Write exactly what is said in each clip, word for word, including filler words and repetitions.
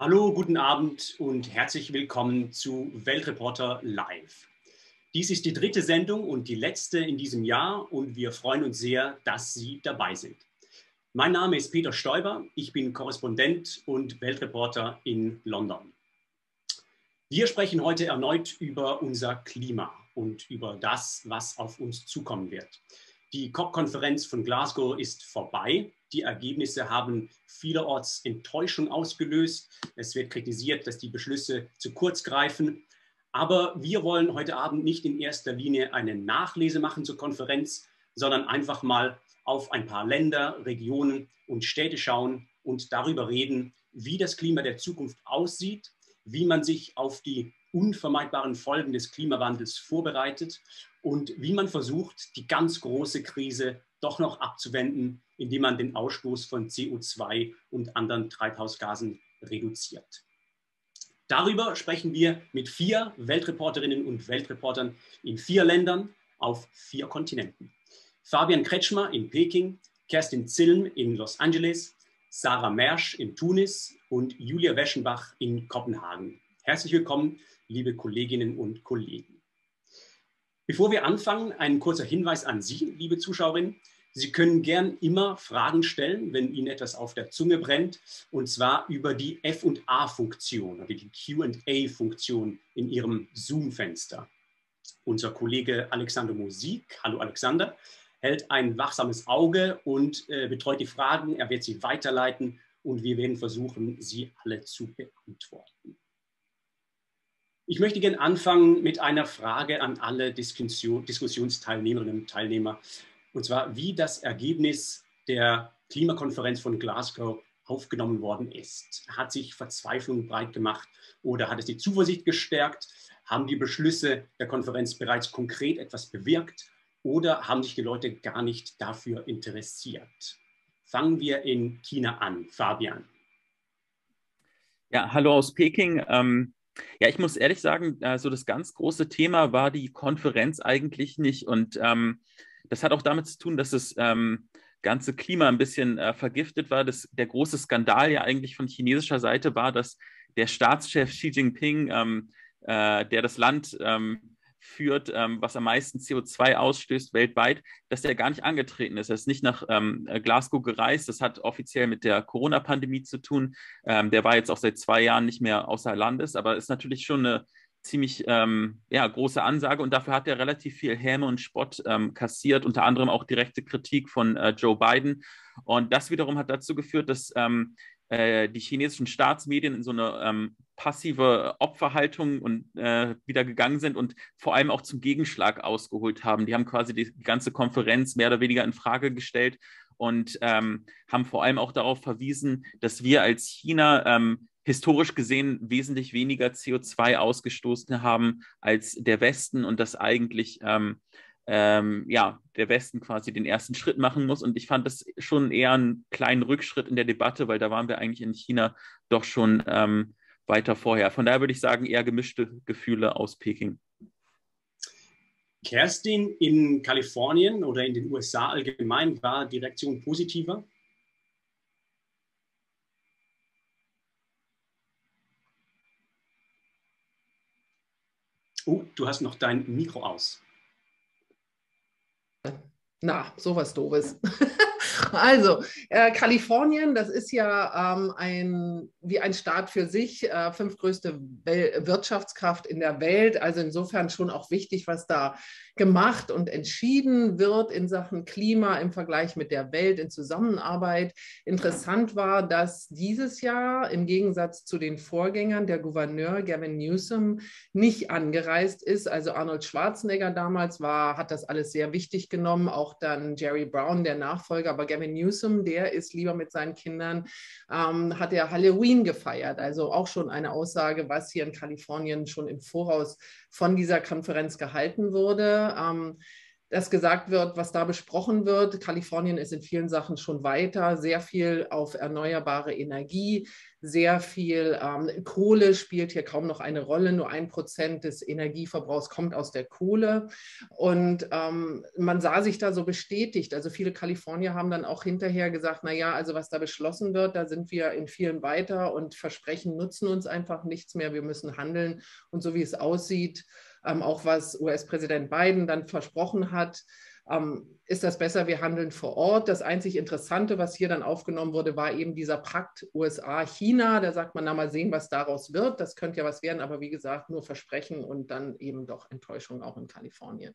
Hallo, guten Abend und herzlich willkommen zu Weltreporter Live. Dies ist die dritte Sendung und die letzte in diesem Jahr und wir freuen uns sehr, dass Sie dabei sind. Mein Name ist Peter Stoiber, ich bin Korrespondent und Weltreporter in London. Wir sprechen heute erneut über unser Klima und über das, was auf uns zukommen wird. Die C O P-Konferenz von Glasgow ist vorbei. Die Ergebnisse haben vielerorts Enttäuschung ausgelöst. Es wird kritisiert, dass die Beschlüsse zu kurz greifen. Aber wir wollen heute Abend nicht in erster Linie eine Nachlese machen zur Konferenz, sondern einfach mal auf ein paar Länder, Regionen und Städte schauen und darüber reden, wie das Klima der Zukunft aussieht, wie man sich auf die unvermeidbaren Folgen des Klimawandels vorbereitet und wie man versucht, die ganz große Krise doch noch abzuwenden, indem man den Ausstoß von C O zwei und anderen Treibhausgasen reduziert. Darüber sprechen wir mit vier Weltreporterinnen und Weltreportern in vier Ländern auf vier Kontinenten. Fabian Kretschmer in Peking, Kerstin Zilm in Los Angeles, Sarah Mersch in Tunis und Julia Weschenbach in Kopenhagen. Herzlich willkommen, liebe Kolleginnen und Kollegen. Bevor wir anfangen, ein kurzer Hinweis an Sie, liebe Zuschauerinnen. Sie können gern immer Fragen stellen, wenn Ihnen etwas auf der Zunge brennt, und zwar über die F und A-Funktion oder die Q und A-Funktion in Ihrem Zoom-Fenster. Unser Kollege Alexander Musik, hallo Alexander, hält ein wachsames Auge und äh, betreut die Fragen. Er wird sie weiterleiten und wir werden versuchen, sie alle zu beantworten. Ich möchte gerne anfangen mit einer Frage an alle Diskussion, Diskussionsteilnehmerinnen und Teilnehmer. Und zwar, wie das Ergebnis der Klimakonferenz von Glasgow aufgenommen worden ist. Hat sich Verzweiflung breit gemacht oder hat es die Zuversicht gestärkt? Haben die Beschlüsse der Konferenz bereits konkret etwas bewirkt oder haben sich die Leute gar nicht dafür interessiert? Fangen wir in China an. Fabian. Ja, hallo aus Peking. Ähm Ja, ich muss ehrlich sagen, so das ganz große Thema war die Konferenz eigentlich nicht. Und ähm, das hat auch damit zu tun, dass das ähm, ganze Klima ein bisschen äh, vergiftet war. Das, der große Skandal ja eigentlich von chinesischer Seite war, dass der Staatschef Xi Jinping, ähm, äh, der das Land ähm, führt, ähm, was am meisten C O zwei ausstößt weltweit, dass der gar nicht angetreten ist. Er ist nicht nach ähm, Glasgow gereist. Das hat offiziell mit der Corona-Pandemie zu tun. Ähm, der war jetzt auch seit zwei Jahren nicht mehr außer Landes, aber ist natürlich schon eine ziemlich ähm, ja, große Ansage und dafür hat er relativ viel Häme und Spott ähm, kassiert, unter anderem auch direkte Kritik von äh, Joe Biden. Und das wiederum hat dazu geführt, dass ähm, äh, die chinesischen Staatsmedien in so eine ähm, passive Opferhaltung und äh, wieder gegangen sind und vor allem auch zum Gegenschlag ausgeholt haben. Die haben quasi die ganze Konferenz mehr oder weniger in Frage gestellt und ähm, haben vor allem auch darauf verwiesen, dass wir als China ähm, historisch gesehen wesentlich weniger C O zwei ausgestoßen haben als der Westen und dass eigentlich ähm, ähm, ja, der Westen quasi den ersten Schritt machen muss. Und ich fand das schon eher einen kleinen Rückschritt in der Debatte, weil da waren wir eigentlich in China doch schon ähm, weiter vorher. Von daher würde ich sagen, eher gemischte Gefühle aus Peking. Kerstin, in Kalifornien oder in den U S A allgemein war die Reaktion positiver? Oh, du hast noch dein Mikro aus. Na, sowas Doofes. Also, äh, Kalifornien, das ist ja ähm, ein, wie ein Staat für sich, äh, fünftgrößte Wel- Wirtschaftskraft in der Welt. Also insofern schon auch wichtig, was da gemacht und entschieden wird in Sachen Klima im Vergleich mit der Welt in Zusammenarbeit. Interessant war, dass dieses Jahr im Gegensatz zu den Vorgängern der Gouverneur Gavin Newsom nicht angereist ist. Also Arnold Schwarzenegger damals war, hat das alles sehr wichtig genommen, auch dann Jerry Brown, der Nachfolger, aber Gavin Newsom, der ist lieber mit seinen Kindern, ähm, hat er Halloween gefeiert. Also auch schon eine Aussage, was hier in Kalifornien schon im Voraus von dieser Konferenz gehalten wurde. Ähm, dass gesagt wird, was da besprochen wird. Kalifornien ist in vielen Sachen schon weiter, sehr viel auf erneuerbare Energie, sehr viel ähm, Kohle spielt hier kaum noch eine Rolle. Nur ein Prozent des Energieverbrauchs kommt aus der Kohle. Und ähm, man sah sich da so bestätigt. Also viele Kalifornier haben dann auch hinterher gesagt, naja, also was da beschlossen wird, da sind wir in vielen weiter und Versprechen nutzen uns einfach nichts mehr. Wir müssen handeln. Und so wie es aussieht, ähm, auch was U S-Präsident Biden dann versprochen hat, ähm, ist das besser, wir handeln vor Ort. Das einzig Interessante, was hier dann aufgenommen wurde, war eben dieser Pakt U S A-China. Da sagt man, na mal sehen, was daraus wird. Das könnte ja was werden, aber wie gesagt, nur Versprechen und dann eben doch Enttäuschung auch in Kalifornien.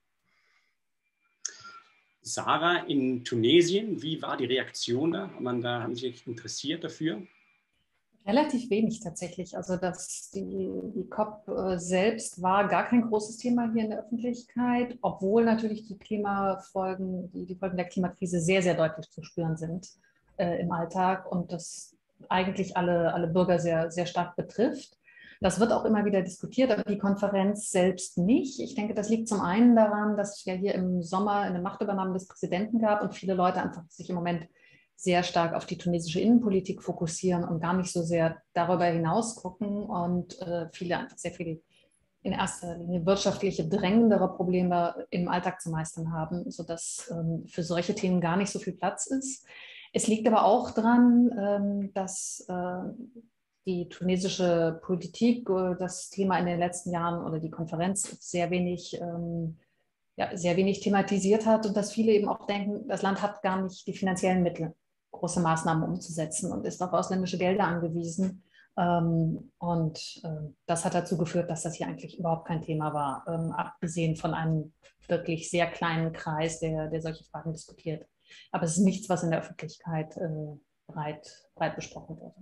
Sarah, in Tunesien, wie war die Reaktion da? Hat man da, haben Sie sich interessiert dafür? Relativ wenig tatsächlich. Also das, die, die COP äh, selbst war gar kein großes Thema hier in der Öffentlichkeit, obwohl natürlich die Klimafolgen, die, die Folgen der Klimakrise sehr, sehr deutlich zu spüren sind äh, im Alltag und das eigentlich alle, alle Bürger sehr, sehr stark betrifft. Das wird auch immer wieder diskutiert, aber die Konferenz selbst nicht. Ich denke, das liegt zum einen daran, dass es ja hier im Sommer eine Machtübernahme des Präsidenten gab und viele Leute einfach sich im Moment sehr stark auf die tunesische Innenpolitik fokussieren und gar nicht so sehr darüber hinaus gucken und äh, viele einfach sehr viel in erster Linie wirtschaftliche, drängendere Probleme im Alltag zu meistern haben, sodass ähm, für solche Themen gar nicht so viel Platz ist. Es liegt aber auch daran, ähm, dass äh, die tunesische Politik äh, das Thema in den letzten Jahren oder die Konferenz sehr wenig ähm, ja, sehr wenig thematisiert hat und dass viele eben auch denken, das Land hat gar nicht die finanziellen Mittel, große Maßnahmen umzusetzen und ist auf ausländische Gelder angewiesen. Ähm, und äh, das hat dazu geführt, dass das hier eigentlich überhaupt kein Thema war, ähm, abgesehen von einem wirklich sehr kleinen Kreis, der, der solche Fragen diskutiert. Aber es ist nichts, was in der Öffentlichkeit äh, breit, breit besprochen wurde.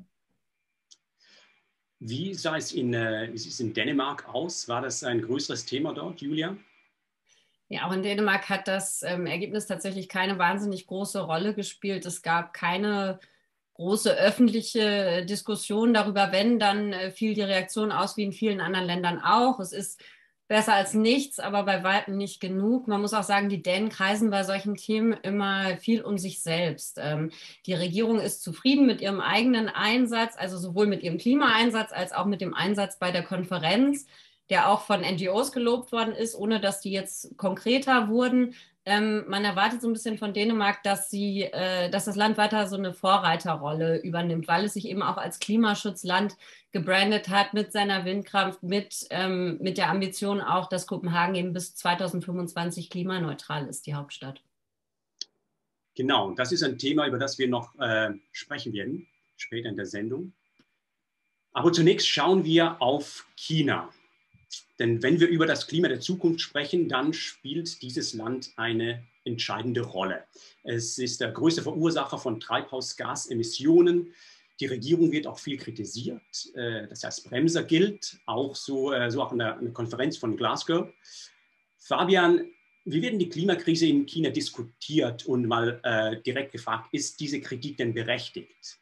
Wie sah es in, äh, wie sieht es in Dänemark aus? War das ein größeres Thema dort, Julia? Ja, auch in Dänemark hat das ähm, Ergebnis tatsächlich keine wahnsinnig große Rolle gespielt. Es gab keine große öffentliche Diskussion darüber. Wenn, dann äh, fiel die Reaktion aus wie in vielen anderen Ländern auch. Es ist besser als nichts, aber bei weitem nicht genug. Man muss auch sagen, die Dänen kreisen bei solchen Themen immer viel um sich selbst. Ähm, die Regierung ist zufrieden mit ihrem eigenen Einsatz, also sowohl mit ihrem Klimaeinsatz als auch mit dem Einsatz bei der Konferenz, der auch von N G Os gelobt worden ist, ohne dass die jetzt konkreter wurden. Ähm, man erwartet so ein bisschen von Dänemark, dass, sie, äh, dass das Land weiter so eine Vorreiterrolle übernimmt, weil es sich eben auch als Klimaschutzland gebrandet hat mit seiner Windkraft, mit, ähm, mit der Ambition auch, dass Kopenhagen eben bis zweitausendfünfundzwanzig klimaneutral ist, die Hauptstadt. Genau, das ist ein Thema, über das wir noch äh, sprechen werden, später in der Sendung. Aber zunächst schauen wir auf China. Denn wenn wir über das Klima der Zukunft sprechen, dann spielt dieses Land eine entscheidende Rolle. Es ist der größte Verursacher von Treibhausgasemissionen. Die Regierung wird auch viel kritisiert. Das heißt, Bremser gilt, auch so, so auch in der, in der Konferenz von Glasgow. Fabian, wie wird denn die Klimakrise in China diskutiert? Und mal äh, direkt gefragt, ist diese Kritik denn berechtigt?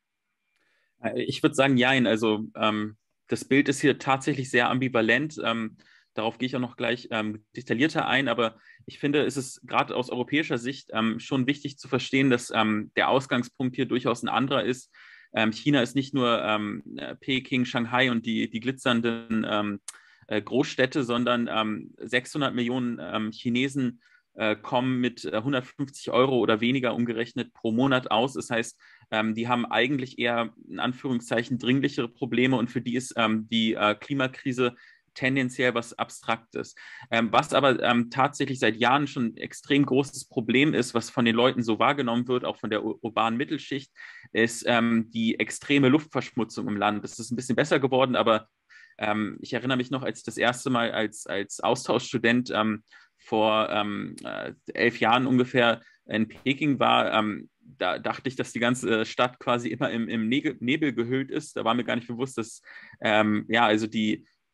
Ich würde sagen, jein. Also ähm das Bild ist hier tatsächlich sehr ambivalent. Ähm, darauf gehe ich auch noch gleich ähm, detaillierter ein. Aber ich finde, es ist gerade aus europäischer Sicht ähm, schon wichtig zu verstehen, dass ähm, der Ausgangspunkt hier durchaus ein anderer ist. Ähm, China ist nicht nur ähm, Peking, Shanghai und die, die glitzernden ähm, äh, Großstädte, sondern ähm, sechshundert Millionen ähm, Chinesen äh, kommen mit hundertfünfzig Euro oder weniger umgerechnet pro Monat aus. Das heißt, ähm, die haben eigentlich eher in Anführungszeichen dringlichere Probleme und für die ist ähm, die äh, Klimakrise tendenziell was Abstraktes. Ähm, was aber ähm, tatsächlich seit Jahren schon ein extrem großes Problem ist, was von den Leuten so wahrgenommen wird, auch von der ur urbanen Mittelschicht, ist ähm, die extreme Luftverschmutzung im Land. Das ist ein bisschen besser geworden, aber ähm, ich erinnere mich noch, als ich das erste Mal als, als Austauschstudent ähm, vor ähm, äh, elf Jahren ungefähr in Peking war, ähm, da dachte ich, dass die ganze Stadt quasi immer im, im Nebel, Nebel gehüllt ist. Da war mir gar nicht bewusst, dass ähm, ja, also die,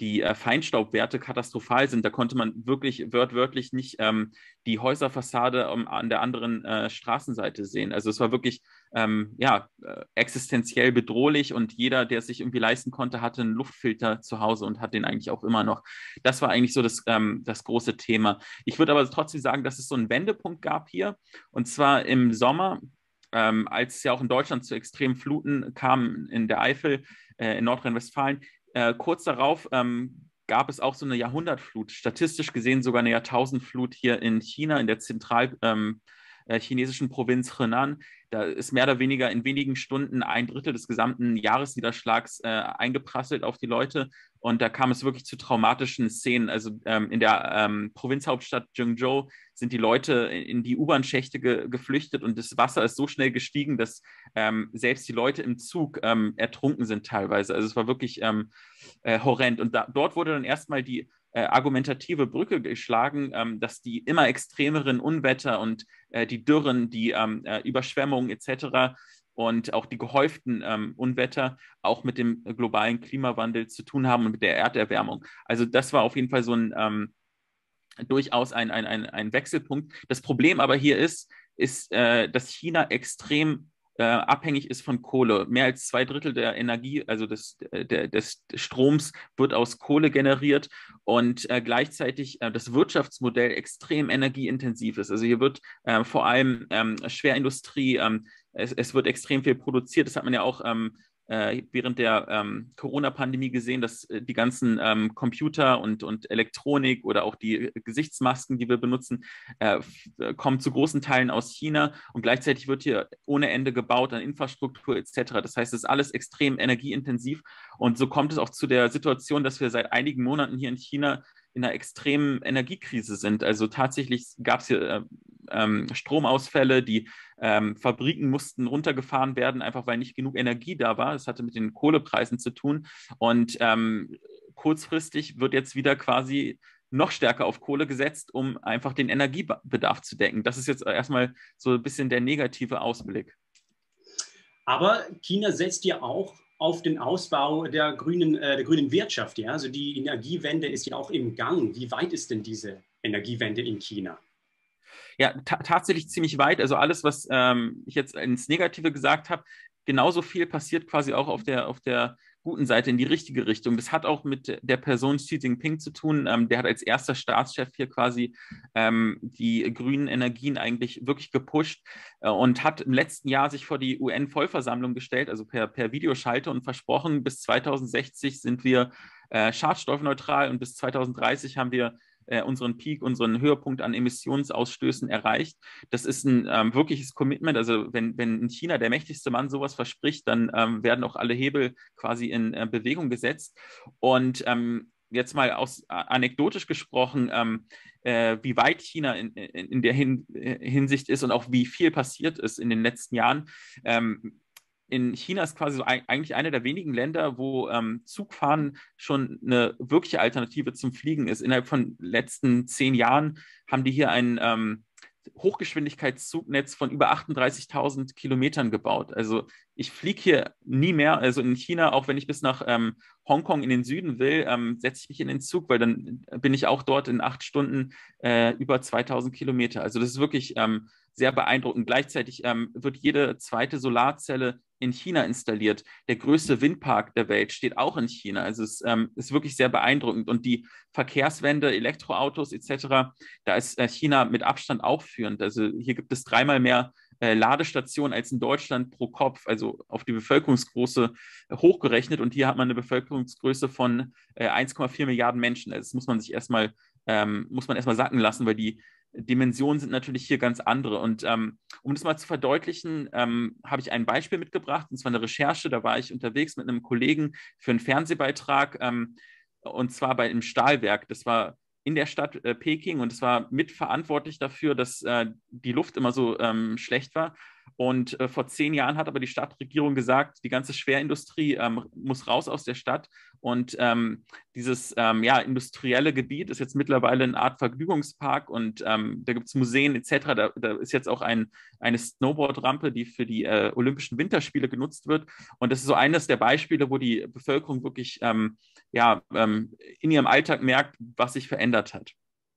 die äh, Feinstaubwerte katastrophal sind. Da konnte man wirklich wörtwörtlich nicht ähm, die Häuserfassade um, an der anderen äh, Straßenseite sehen. Also es war wirklich ähm, ja, äh, existenziell bedrohlich und jeder, der es sich irgendwie leisten konnte, hatte einen Luftfilter zu Hause und hat den eigentlich auch immer noch. Das war eigentlich so das, ähm, das große Thema. Ich würde aber trotzdem sagen, dass es so einen Wendepunkt gab hier, und zwar im Sommer, ähm, als es ja auch in Deutschland zu extremen Fluten kam in der Eifel, äh, in Nordrhein-Westfalen. Äh, kurz darauf ähm, gab es auch so eine Jahrhundertflut, statistisch gesehen sogar eine Jahrtausendflut hier in China, in der zentral ähm, äh, chinesischen Provinz Henan. Da ist mehr oder weniger in wenigen Stunden ein Drittel des gesamten Jahresniederschlags äh, eingeprasselt auf die Leute. Und da kam es wirklich zu traumatischen Szenen. Also ähm, in der ähm, Provinzhauptstadt Zhengzhou sind die Leute in die U-Bahn-Schächte ge geflüchtet und das Wasser ist so schnell gestiegen, dass ähm, selbst die Leute im Zug ähm, ertrunken sind teilweise. Also es war wirklich ähm, äh, horrend. Und da, dort wurde dann erstmal die äh, argumentative Brücke geschlagen, ähm, dass die immer extremeren Unwetter und äh, die Dürren, die ähm, äh, Überschwemmungen et cetera und auch die gehäuften ähm, Unwetter auch mit dem globalen Klimawandel zu tun haben und mit der Erderwärmung. Also das war auf jeden Fall so ein ähm, durchaus ein, ein, ein, ein Wechselpunkt. Das Problem aber hier ist, ist, äh, dass China extrem äh, abhängig ist von Kohle. Mehr als zwei Drittel der Energie, also des, der, des Stroms, wird aus Kohle generiert und äh, gleichzeitig äh, das Wirtschaftsmodell extrem energieintensiv ist. Also hier wird äh, vor allem ähm, Schwerindustrie, ähm, es, es wird extrem viel produziert. Das hat man ja auch ähm, während der ähm, Corona-Pandemie gesehen, dass äh, die ganzen ähm, Computer und, und Elektronik oder auch die Gesichtsmasken, die wir benutzen, äh, kommen zu großen Teilen aus China und gleichzeitig wird hier ohne Ende gebaut an Infrastruktur et cetera. Das heißt, es ist alles extrem energieintensiv und so kommt es auch zu der Situation, dass wir seit einigen Monaten hier in China in einer extremen Energiekrise sind. Also tatsächlich gab es hier äh, ähm, Stromausfälle, die ähm, Fabriken mussten runtergefahren werden, einfach weil nicht genug Energie da war. Das hatte mit den Kohlepreisen zu tun. Und ähm, kurzfristig wird jetzt wieder quasi noch stärker auf Kohle gesetzt, um einfach den Energiebedarf zu decken. Das ist jetzt erstmal so ein bisschen der negative Ausblick. Aber China setzt ja auch auf den Ausbau der grünen, äh, der grünen Wirtschaft. Ja? Also die Energiewende ist ja auch im Gang. Wie weit ist denn diese Energiewende in China? Ja, tatsächlich ziemlich weit. Also alles, was ähm, ich jetzt ins Negative gesagt habe, genauso viel passiert quasi auch auf der, auf der guten Seite in die richtige Richtung. Das hat auch mit der Person Xi Jinping zu tun. Ähm, der hat als erster Staatschef hier quasi ähm, die grünen Energien eigentlich wirklich gepusht äh, und hat im letzten Jahr sich vor die U N-Vollversammlung gestellt, also per, per Videoschalte und versprochen, bis zweitausendsechzig sind wir äh, schadstoffneutral und bis zweitausenddreißig haben wir äh, unseren Peak, unseren Höhepunkt an Emissionsausstößen erreicht. Das ist ein ähm, wirkliches Commitment. Also wenn, wenn in China der mächtigste Mann sowas verspricht, dann ähm, werden auch alle Hebel quasi in äh, Bewegung gesetzt. Und ähm, jetzt mal aus äh, anekdotisch gesprochen, ähm, äh, wie weit China in, in, in der Hin Hinsicht ist und auch wie viel passiert ist in den letzten Jahren. Ähm, In China ist quasi so ein, eigentlich eine der wenigen Länder, wo ähm, Zugfahren schon eine wirkliche Alternative zum Fliegen ist. Innerhalb von letzten zehn Jahren haben die hier ein ähm, Hochgeschwindigkeitszugnetz von über achtunddreißigtausend Kilometern gebaut. Also ich fliege hier nie mehr, also in China, auch wenn ich bis nach ähm, Hongkong in den Süden will, ähm, setze ich mich in den Zug, weil dann bin ich auch dort in acht Stunden äh, über zweitausend Kilometer. Also das ist wirklich ähm, sehr beeindruckend. Gleichzeitig ähm, wird jede zweite Solarzelle in China installiert. Der größte Windpark der Welt steht auch in China. Also es ähm, ist wirklich sehr beeindruckend. Und die Verkehrswende, Elektroautos et cetera, da ist äh, China mit Abstand auch führend. Also hier gibt es dreimal mehr äh, Ladestationen als in Deutschland pro Kopf, also auf die Bevölkerungsgröße äh, hochgerechnet. Und hier hat man eine Bevölkerungsgröße von äh, eins Komma vier Milliarden Menschen. Also das muss man sich erstmal, ähm, muss man erstmal sacken lassen, weil die Dimensionen sind natürlich hier ganz andere. Und ähm, um das mal zu verdeutlichen, ähm, habe ich ein Beispiel mitgebracht, und zwar eine Recherche. Da war ich unterwegs mit einem Kollegen für einen Fernsehbeitrag, ähm, und zwar bei einem Stahlwerk. Das war in der Stadt äh, Peking und es war mitverantwortlich dafür, dass äh, die Luft immer so ähm, schlecht war. Und äh, vor zehn Jahren hat aber die Stadtregierung gesagt, die ganze Schwerindustrie ähm, muss raus aus der Stadt. Und ähm, dieses ähm, ja, industrielle Gebiet ist jetzt mittlerweile eine Art Vergnügungspark und ähm, da gibt es Museen et cetera. Da, da ist jetzt auch ein, eine Snowboard-Rampe, die für die äh, Olympischen Winterspiele genutzt wird. Und das ist so eines der Beispiele, wo die Bevölkerung wirklich ähm, ja, ähm, in ihrem Alltag merkt, was sich verändert hat.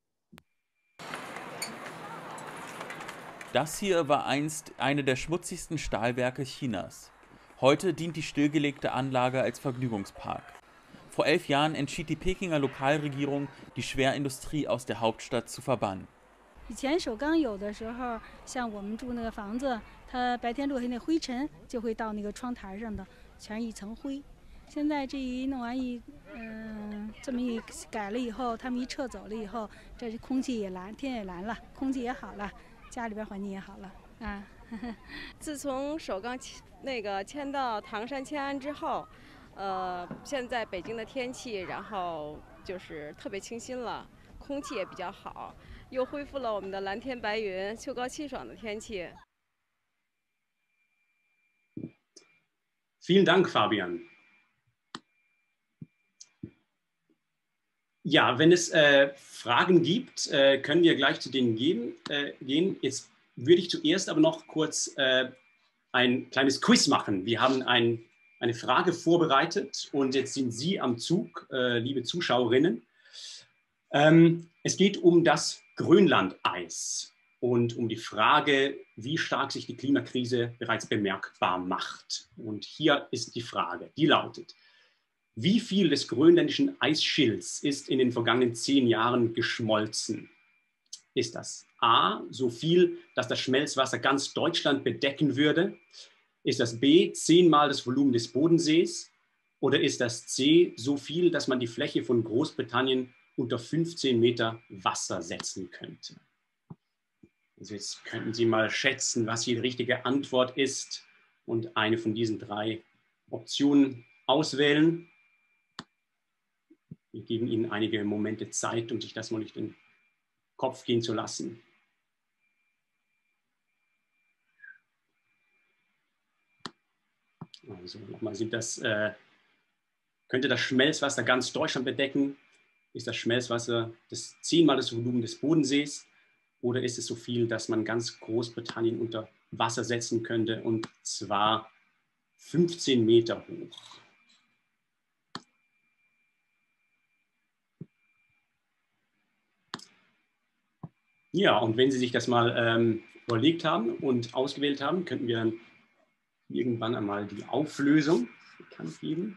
Das hier war einst eine der schmutzigsten Stahlwerke Chinas. Heute dient die stillgelegte Anlage als Vergnügungspark. Vor elf Jahren entschied die Pekinger Lokalregierung, die Schwerindustrie aus der Hauptstadt zu verbannen. 以前首钢有的时候，像我们住那个房子，它白天落下那灰尘就会到那个窗台上的，全是一层灰。现在这一弄完一，嗯、呃，这么一改了以后，他们一撤走了以后，这空气也蓝，天也蓝了，空气也好了，家里边环境也好了啊。 自从首钢那个迁到唐山迁安之后，呃，现在北京的天气，然后就是特别清新了，空气也比较好，又恢复了我们的蓝天白云、秋高气爽的天气。 Vielen Dank, Fabian. Ja, wenn es äh, Fragen gibt, äh, können wir gleich zu denen geben, äh, gehen. Jetzt würde ich zuerst aber noch kurz äh, ein kleines Quiz machen. Wir haben ein, eine Frage vorbereitet und jetzt sind Sie am Zug, äh, liebe Zuschauerinnen. Ähm, es geht um das Grönlandeis und um die Frage, wie stark sich die Klimakrise bereits bemerkbar macht. Und hier ist die Frage, die lautet: Wie viel des grönländischen Eisschilds ist in den vergangenen zehn Jahren geschmolzen? Ist das A, so viel, dass das Schmelzwasser ganz Deutschland bedecken würde? Ist das B, zehnmal das Volumen des Bodensees? Oder ist das C, so viel, dass man die Fläche von Großbritannien unter fünfzehn Meter Wasser setzen könnte? Also jetzt könnten Sie mal schätzen, was die richtige Antwort ist und eine von diesen drei Optionen auswählen. Wir geben Ihnen einige Momente Zeit, um sich das mal durch den Kopf gehen zu lassen. Also nochmal, sind das, äh, könnte das Schmelzwasser ganz Deutschland bedecken? Ist das Schmelzwasser das zehnmal das Volumen des Bodensees? Oder ist es so viel, dass man ganz Großbritannien unter Wasser setzen könnte, und zwar fünfzehn Meter hoch? Ja, und wenn Sie sich das mal ähm, überlegt haben und ausgewählt haben, könnten wir dann irgendwann einmal die Auflösung bekannt geben.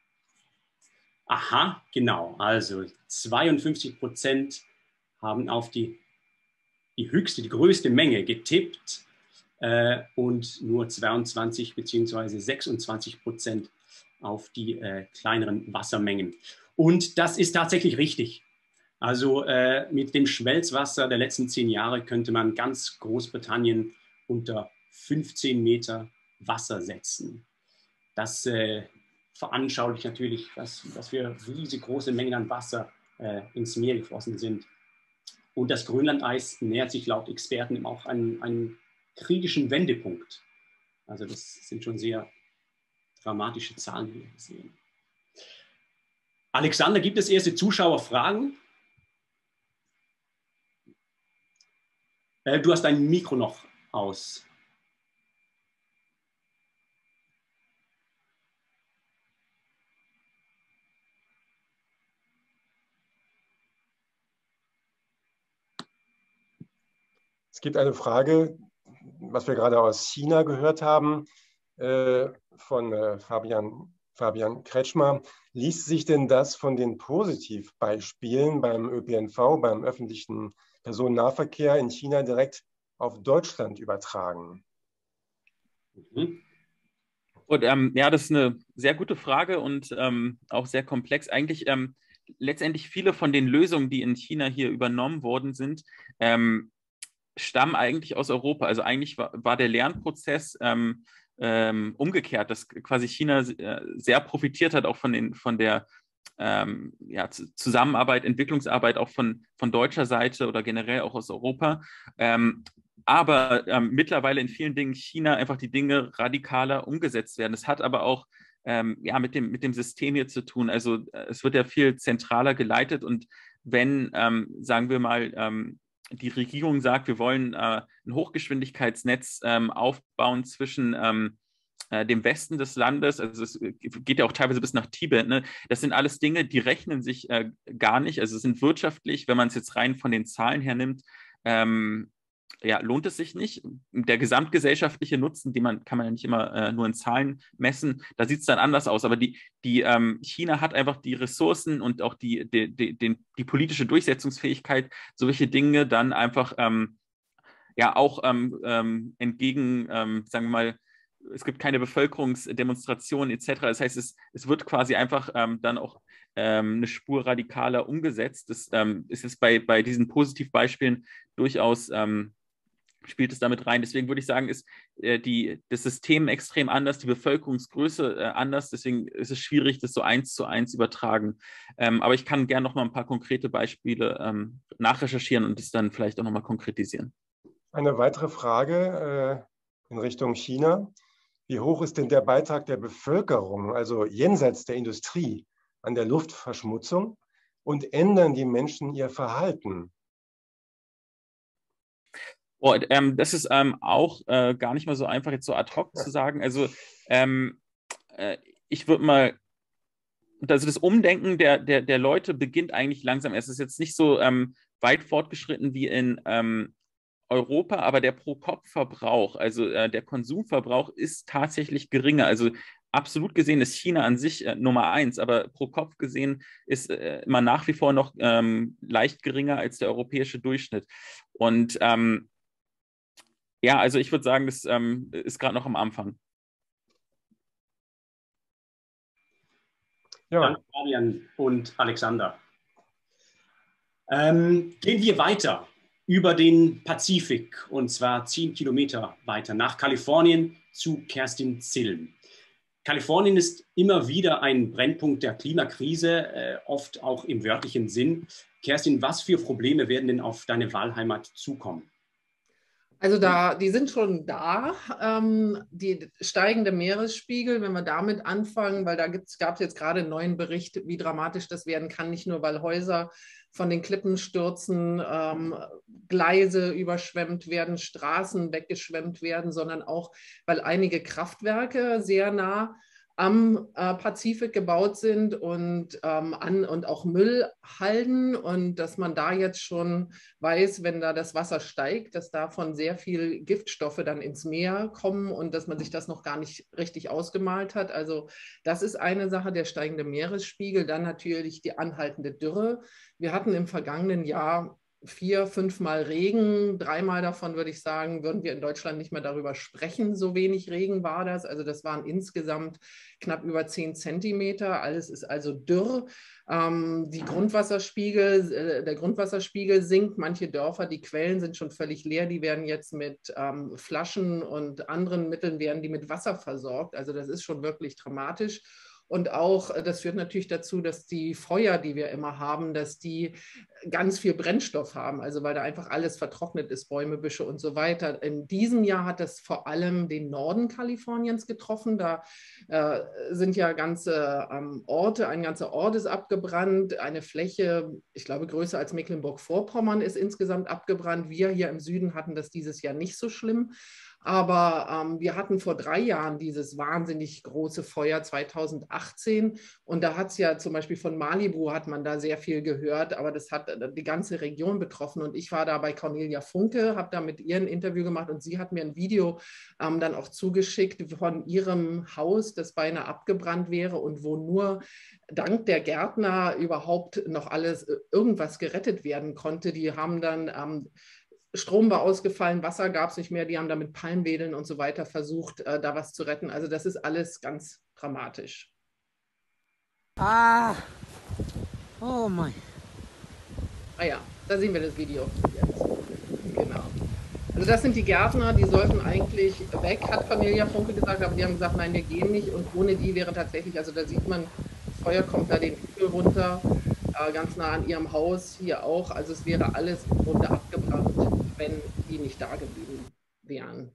Aha, genau. Also zweiundfünfzig Prozent haben auf die, die höchste, die größte Menge getippt äh, und nur zweiundzwanzig bzw. sechsundzwanzig Prozent auf die äh, kleineren Wassermengen. Und das ist tatsächlich richtig. Also äh, mit dem Schmelzwasser der letzten zehn Jahre könnte man ganz Großbritannien unter fünfzehn Meter Wasser setzen. Das äh, veranschaulicht natürlich, was, was für riesig große Mengen an Wasser äh, ins Meer geflossen sind. Und das Grönlandeis nähert sich laut Experten auch an einen kritischen Wendepunkt. Also das sind schon sehr dramatische Zahlen, die wir hier sehen. Alexander, gibt es erste Zuschauerfragen? Äh, du hast dein Mikro noch aus. Es gibt eine Frage, was wir gerade aus China gehört haben, äh, von äh, Fabian, Fabian Kretschmer. Ließ sich denn das von den Positivbeispielen beim Ö P N V, beim öffentlichen Personennahverkehr in China direkt auf Deutschland übertragen? Mhm. Und, ähm, ja, das ist eine sehr gute Frage und ähm, auch sehr komplex. Eigentlich ähm, letztendlich viele von den Lösungen, die in China hier übernommen worden sind, ähm, stammen eigentlich aus Europa. Also eigentlich war, war der Lernprozess ähm, ähm, umgekehrt, dass quasi China äh, sehr profitiert hat, auch von, den, von der ähm, ja, Zusammenarbeit, Entwicklungsarbeit auch von, von deutscher Seite oder generell auch aus Europa. Ähm, aber ähm, mittlerweile in vielen Dingen China einfach die Dinge radikaler umgesetzt werden. Das hat aber auch ähm, ja, mit dem, mit dem System hier zu tun. Also äh, es wird ja viel zentraler geleitet und wenn, ähm, sagen wir mal, ähm, die Regierung sagt, wir wollen äh, ein Hochgeschwindigkeitsnetz ähm, aufbauen zwischen ähm, äh, dem Westen des Landes, also es geht ja auch teilweise bis nach Tibet, ne? Das sind alles Dinge, die rechnen sich äh, gar nicht, also sind wirtschaftlich, wenn man es jetzt rein von den Zahlen her nimmt, ähm, ja, lohnt es sich nicht. Der gesamtgesellschaftliche Nutzen, den man, kann man ja nicht immer äh, nur in Zahlen messen, da sieht es dann anders aus. Aber die, die ähm, China hat einfach die Ressourcen und auch die, die, die, die, die politische Durchsetzungsfähigkeit, solche Dinge dann einfach ähm, ja auch ähm, ähm, entgegen, ähm, sagen wir mal, es gibt keine Bevölkerungsdemonstrationen et cetera. Das heißt, es, es wird quasi einfach ähm, dann auch ähm, eine Spur radikaler umgesetzt. Das ähm, ist jetzt bei, bei diesen Positivbeispielen durchaus ähm, spielt es damit rein. Deswegen würde ich sagen, ist äh, die, das System extrem anders, die Bevölkerungsgröße äh, anders. Deswegen ist es schwierig, das so eins zu eins übertragen. Ähm, aber ich kann gerne noch mal ein paar konkrete Beispiele ähm, nachrecherchieren und das dann vielleicht auch noch mal konkretisieren. Eine weitere Frage äh, in Richtung China. Wie hoch ist denn der Beitrag der Bevölkerung, also jenseits der Industrie, an der Luftverschmutzung und ändern die Menschen ihr Verhalten? Oh, ähm, das ist ähm, auch äh, gar nicht mal so einfach jetzt so ad hoc zu sagen. Also ähm, äh, ich würde mal, also das Umdenken der, der, der Leute beginnt eigentlich langsam. Es ist jetzt nicht so ähm, weit fortgeschritten wie in ähm, Europa, aber der Pro-Kopf-Verbrauch, also äh, der Konsumverbrauch ist tatsächlich geringer. Also absolut gesehen ist China an sich äh, Nummer eins, aber pro Kopf gesehen ist äh, immer nach wie vor noch ähm, leicht geringer als der europäische Durchschnitt. Und ähm, ja, also ich würde sagen, das ähm, ist gerade noch am Anfang. Ja. Danke, Fabian und Alexander. Ähm, gehen wir weiter über den Pazifik und zwar zehn Kilometer weiter nach Kalifornien zu Kerstin Zilm. Kalifornien ist immer wieder ein Brennpunkt der Klimakrise, äh, oft auch im wörtlichen Sinn. Kerstin, was für Probleme werden denn auf deine Wahlheimat zukommen? Also da, die sind schon da, ähm, die steigende Meeresspiegel, wenn wir damit anfangen, weil da gab es jetzt gerade einen neuen Bericht, wie dramatisch das werden kann, nicht nur weil Häuser von den Klippen stürzen, ähm, Gleise überschwemmt werden, Straßen weggeschwemmt werden, sondern auch, weil einige Kraftwerke sehr nah am äh, Pazifik gebaut sind und, ähm, an, und auch Müllhalden und dass man da jetzt schon weiß, wenn da das Wasser steigt, dass davon sehr viel Giftstoffe dann ins Meer kommen und dass man sich das noch gar nicht richtig ausgemalt hat. Also das ist eine Sache, der steigende Meeresspiegel, dann natürlich die anhaltende Dürre. Wir hatten im vergangenen Jahr vier, fünfmal Regen, dreimal davon würde ich sagen, würden wir in Deutschland nicht mehr darüber sprechen, so wenig Regen war das. Also das waren insgesamt knapp über zehn Zentimeter, alles ist also dürr. Ähm, die Grundwasserspiegel, äh, der Grundwasserspiegel sinkt, manche Dörfer, die Quellen sind schon völlig leer, die werden jetzt mit ähm, Flaschen und anderen Mitteln werden die mit Wasser versorgt. Also das ist schon wirklich dramatisch. Und auch, das führt natürlich dazu, dass die Feuer, die wir immer haben, dass die ganz viel Brennstoff haben, also weil da einfach alles vertrocknet ist, Bäume, Büsche und so weiter. In diesem Jahr hat das vor allem den Norden Kaliforniens getroffen. Da äh, sind ja ganze ähm, Orte, ein ganzer Ort ist abgebrannt, eine Fläche, ich glaube, größer als Mecklenburg-Vorpommern ist insgesamt abgebrannt. Wir hier im Süden hatten das dieses Jahr nicht so schlimm. Aber ähm, wir hatten vor drei Jahren dieses wahnsinnig große Feuer zweitausendachtzehn und da hat es ja zum Beispiel von Malibu hat man da sehr viel gehört, aber das hat die ganze Region betroffen und ich war da bei Cornelia Funke, habe da mit ihr ein Interview gemacht und sie hat mir ein Video ähm, dann auch zugeschickt von ihrem Haus, das beinahe abgebrannt wäre und wo nur dank der Gärtner überhaupt noch alles, irgendwas gerettet werden konnte. Die haben dann ähm, Strom war ausgefallen, Wasser gab es nicht mehr, die haben da mit Palmwedeln und so weiter versucht, äh, da was zu retten. Also das ist alles ganz dramatisch. Ah, oh mein. Ah ja, da sehen wir das Video jetzt. Genau. Also das sind die Gärtner, die sollten eigentlich weg, hat Cornelia Funke gesagt, aber die haben gesagt, nein, wir gehen nicht und ohne die wäre tatsächlich, also da sieht man, das Feuer kommt da den Hügel runter, äh, ganz nah an ihrem Haus, hier auch, also es wäre alles im Grunde abgebrannt, wenn die nicht da geblieben Fabian.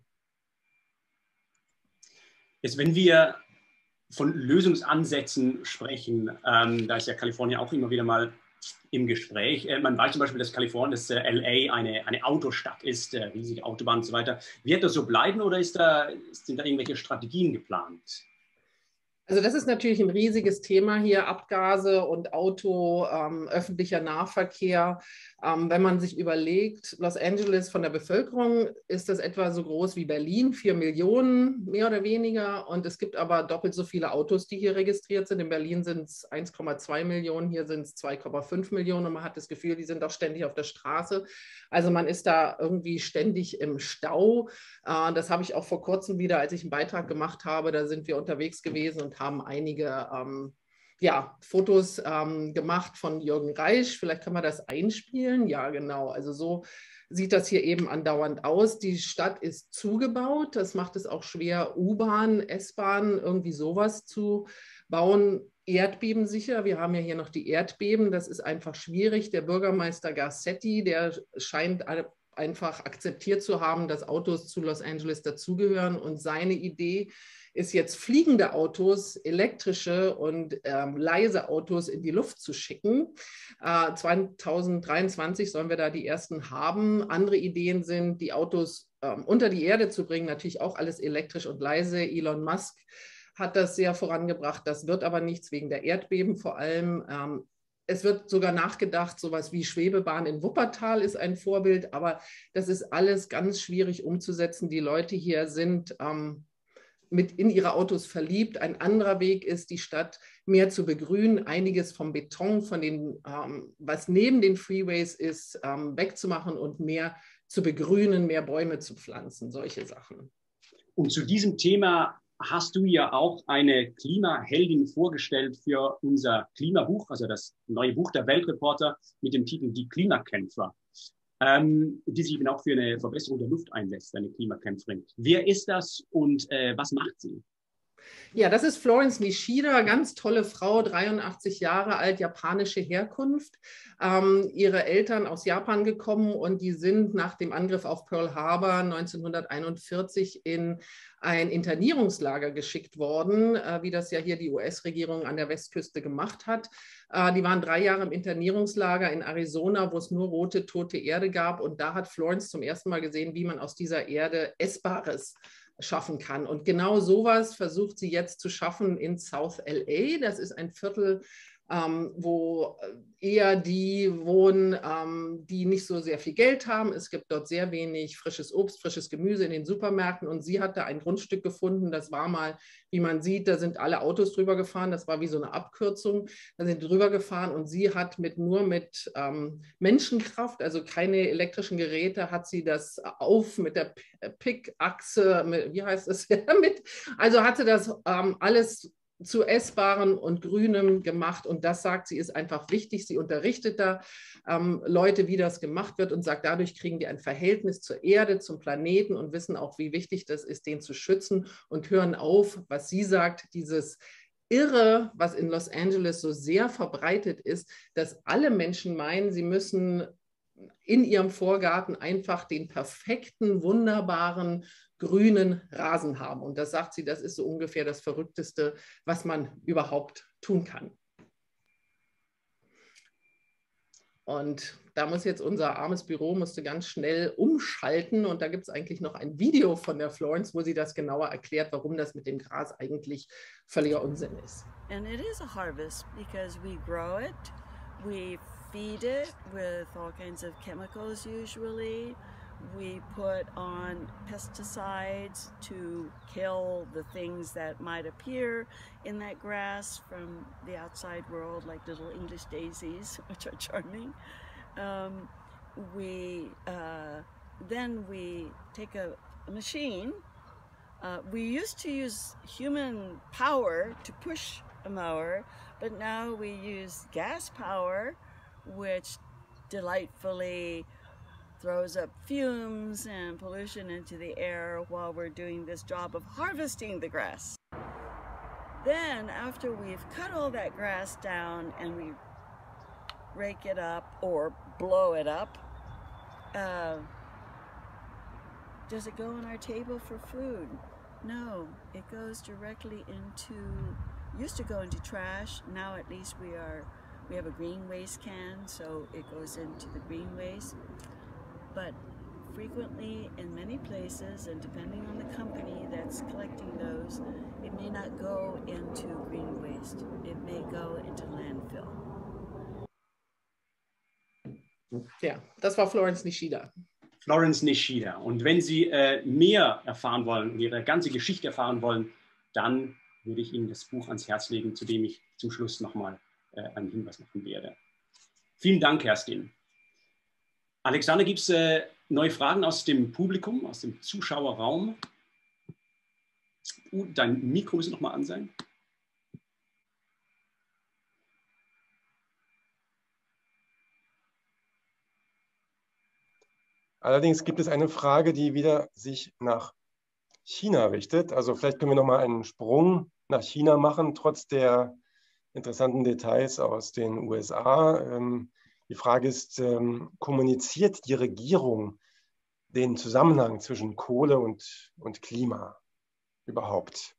Jetzt, wenn wir von Lösungsansätzen sprechen, ähm, da ist ja Kalifornien auch immer wieder mal im Gespräch. Äh, man weiß zum Beispiel, dass Kalifornien, dass äh, L A eine, eine Autostadt ist, äh, riesige Autobahnen und so weiter. Wird das so bleiben oder ist da, sind da irgendwelche Strategien geplant? Also das ist natürlich ein riesiges Thema hier, Abgase und Auto, ähm, öffentlicher Nahverkehr. Ähm, wenn man sich überlegt, Los Angeles von der Bevölkerung ist das etwa so groß wie Berlin, vier Millionen mehr oder weniger. Und es gibt aber doppelt so viele Autos, die hier registriert sind. In Berlin sind es eins Komma zwei Millionen, hier sind es zwei Komma fünf Millionen und man hat das Gefühl, die sind auch ständig auf der Straße. Also man ist da irgendwie ständig im Stau. Äh, das habe ich auch vor kurzem wieder, als ich einen Beitrag gemacht habe, da sind wir unterwegs gewesen und haben einige ähm, ja, Fotos ähm, gemacht von Jürgen Reisch. Vielleicht kann man das einspielen. Ja, genau. Also so sieht das hier eben andauernd aus. Die Stadt ist zugebaut. Das macht es auch schwer, U-Bahn, S-Bahn, irgendwie sowas zu bauen. Erdbebensicher. Wir haben ja hier noch die Erdbeben. Das ist einfach schwierig. Der Bürgermeister Garcetti, der scheint einfach akzeptiert zu haben, dass Autos zu Los Angeles dazugehören. Und seine Idee ist jetzt, fliegende Autos, elektrische und ähm, leise Autos in die Luft zu schicken. Äh, zweitausenddreiundzwanzig sollen wir da die ersten haben. Andere Ideen sind, die Autos ähm, unter die Erde zu bringen, natürlich auch alles elektrisch und leise. Elon Musk hat das sehr vorangebracht. Das wird aber nichts wegen der Erdbeben vor allem. Ähm, Es wird sogar nachgedacht, sowas wie Schwebebahn in Wuppertal ist ein Vorbild, aber das ist alles ganz schwierig umzusetzen. Die Leute hier sind ähm, mit in ihre Autos verliebt. Ein anderer Weg ist, die Stadt mehr zu begrünen, einiges vom Beton, von den, ähm, was neben den Freeways ist, ähm, wegzumachen und mehr zu begrünen, mehr Bäume zu pflanzen, solche Sachen. Und zu diesem Thema hast du ja auch eine Klimaheldin vorgestellt für unser Klimabuch, also das neue Buch der Weltreporter mit dem Titel Die Klimakämpfer, ähm, die sich eben auch für eine Verbesserung der Luft einsetzt, eine Klimakämpferin. Wer ist das und äh, was macht sie? Ja, das ist Florence Nishida, ganz tolle Frau, dreiundachtzig Jahre alt, japanische Herkunft. Ähm, ihre Eltern aus Japan gekommen und die sind nach dem Angriff auf Pearl Harbor neunzehnhunderteinundvierzig in ein Internierungslager geschickt worden, äh, wie das ja hier die U S-Regierung an der Westküste gemacht hat. Äh, die waren drei Jahre im Internierungslager in Arizona, wo es nur rote, tote Erde gab. Und da hat Florence zum ersten Mal gesehen, wie man aus dieser Erde Essbares schaffen kann. Und genau sowas versucht sie jetzt zu schaffen in South L A. Das ist ein Viertel, ähm, wo eher die wohnen, ähm, die nicht so sehr viel Geld haben. Es gibt dort sehr wenig frisches Obst, frisches Gemüse in den Supermärkten. Und sie hat da ein Grundstück gefunden, das war mal, wie man sieht, da sind alle Autos drüber gefahren. Das war wie so eine Abkürzung. Da sind drüber gefahren und sie hat mit nur mit ähm, Menschenkraft, also keine elektrischen Geräte, hat sie das auf mit der Pickachse, mit, wie heißt es, mit, also hatte das ähm, alles zu Essbarem und Grünem gemacht und das, sagt sie, ist einfach wichtig. Sie unterrichtet da ähm, Leute, wie das gemacht wird und sagt, dadurch kriegen die ein Verhältnis zur Erde, zum Planeten und wissen auch, wie wichtig das ist, den zu schützen und hören auf, was sie sagt, dieses Irre, was in Los Angeles so sehr verbreitet ist, dass alle Menschen meinen, sie müssen in ihrem Vorgarten einfach den perfekten, wunderbaren, grünen Rasen haben. Und das sagt sie, das ist so ungefähr das Verrückteste, was man überhaupt tun kann. Und da muss jetzt unser armes Büro musste ganz schnell umschalten und da gibt es eigentlich noch ein Video von der Florence, wo sie das genauer erklärt, warum das mit dem Gras eigentlich völliger Unsinn ist. And it is a harvest because we grow it, we feed it with all kinds of chemicals usually. We put on pesticides to kill the things that might appear in that grass from the outside world, like little English daisies, which are charming. Um, we uh, then we take a, a machine. Uh, we used to use human power to push a mower, but now we use gas power, which delightfully throws up fumes and pollution into the air while we're doing this job of harvesting the grass. Then, after we've cut all that grass down and we rake it up or blow it up, uh, does it go on our table for food? No, it goes directly into, used to go into trash. Now at least we are, we have a green waste can, so it goes into the green waste. But frequently in many places, and depending on the company that's collecting those, it may not go into green waste. It may go into landfill. Ja, das war Florence Nishida. Florence Nishida. Und wenn Sie äh, mehr erfahren wollen und Ihre ganze Geschichte erfahren wollen, dann würde ich Ihnen das Buch ans Herz legen, zu dem ich zum Schluss nochmal äh, einen Hinweis machen werde. Vielen Dank, Kerstin. Alexander, gibt es äh, neue Fragen aus dem Publikum, aus dem Zuschauerraum? Uh, dein Mikro muss noch mal an sein. Allerdings gibt es eine Frage, die wieder sich nach China richtet. Also vielleicht können wir noch mal einen Sprung nach China machen, trotz der interessanten Details aus den U S A. Ähm, die Frage ist, ähm, kommuniziert die Regierung den Zusammenhang zwischen Kohle und, und Klima überhaupt?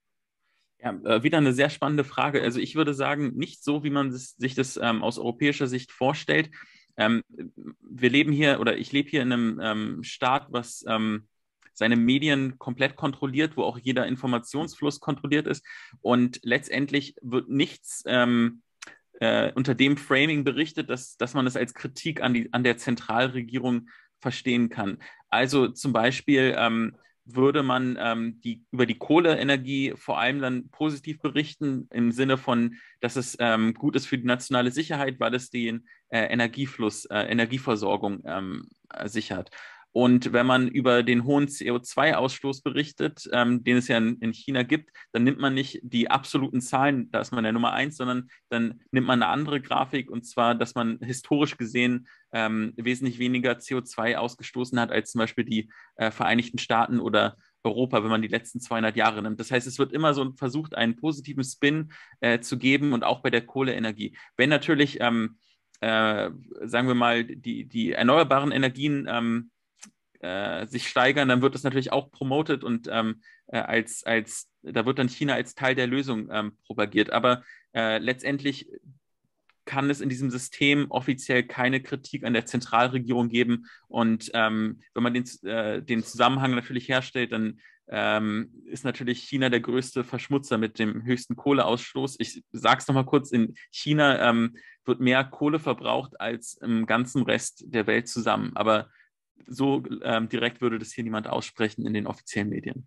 Ja, äh, wieder eine sehr spannende Frage. Also ich würde sagen, nicht so, wie man das, sich das ähm, aus europäischer Sicht vorstellt. Ähm, wir leben hier, oder ich lebe hier in einem ähm, Staat, was ähm, seine Medien komplett kontrolliert, wo auch jeder Informationsfluss kontrolliert ist. Und letztendlich wird nichts ähm, äh, unter dem Framing berichtet, dass, dass man es als Kritik an, die, an der Zentralregierung verstehen kann. Also zum Beispiel ähm, würde man ähm, die, über die Kohleenergie vor allem dann positiv berichten, im Sinne von, dass es ähm, gut ist für die nationale Sicherheit, weil es den äh, Energiefluss, äh, Energieversorgung ähm, sichert. Und wenn man über den hohen C O zwei Ausstoß berichtet, ähm, den es ja in, in China gibt, dann nimmt man nicht die absoluten Zahlen, da ist man der Nummer eins, sondern dann nimmt man eine andere Grafik, und zwar, dass man historisch gesehen ähm, wesentlich weniger C O zwei ausgestoßen hat als zum Beispiel die äh, Vereinigten Staaten oder Europa, wenn man die letzten zweihundert Jahre nimmt. Das heißt, es wird immer so versucht, einen positiven Spin äh, zu geben, und auch bei der Kohleenergie. Wenn natürlich, ähm, äh, sagen wir mal, die, die erneuerbaren Energien ähm, Äh, sich steigern, dann wird das natürlich auch promotet und ähm, äh, als, als, da wird dann China als Teil der Lösung ähm, propagiert. Aber äh, letztendlich kann es in diesem System offiziell keine Kritik an der Zentralregierung geben. Und ähm, wenn man den, äh, den Zusammenhang natürlich herstellt, dann ähm, ist natürlich China der größte Verschmutzer mit dem höchsten Kohleausstoß. Ich sage es nochmal kurz, in China ähm, wird mehr Kohle verbraucht als im ganzen Rest der Welt zusammen. Aber so ähm, direkt würde das hier niemand aussprechen in den offiziellen Medien.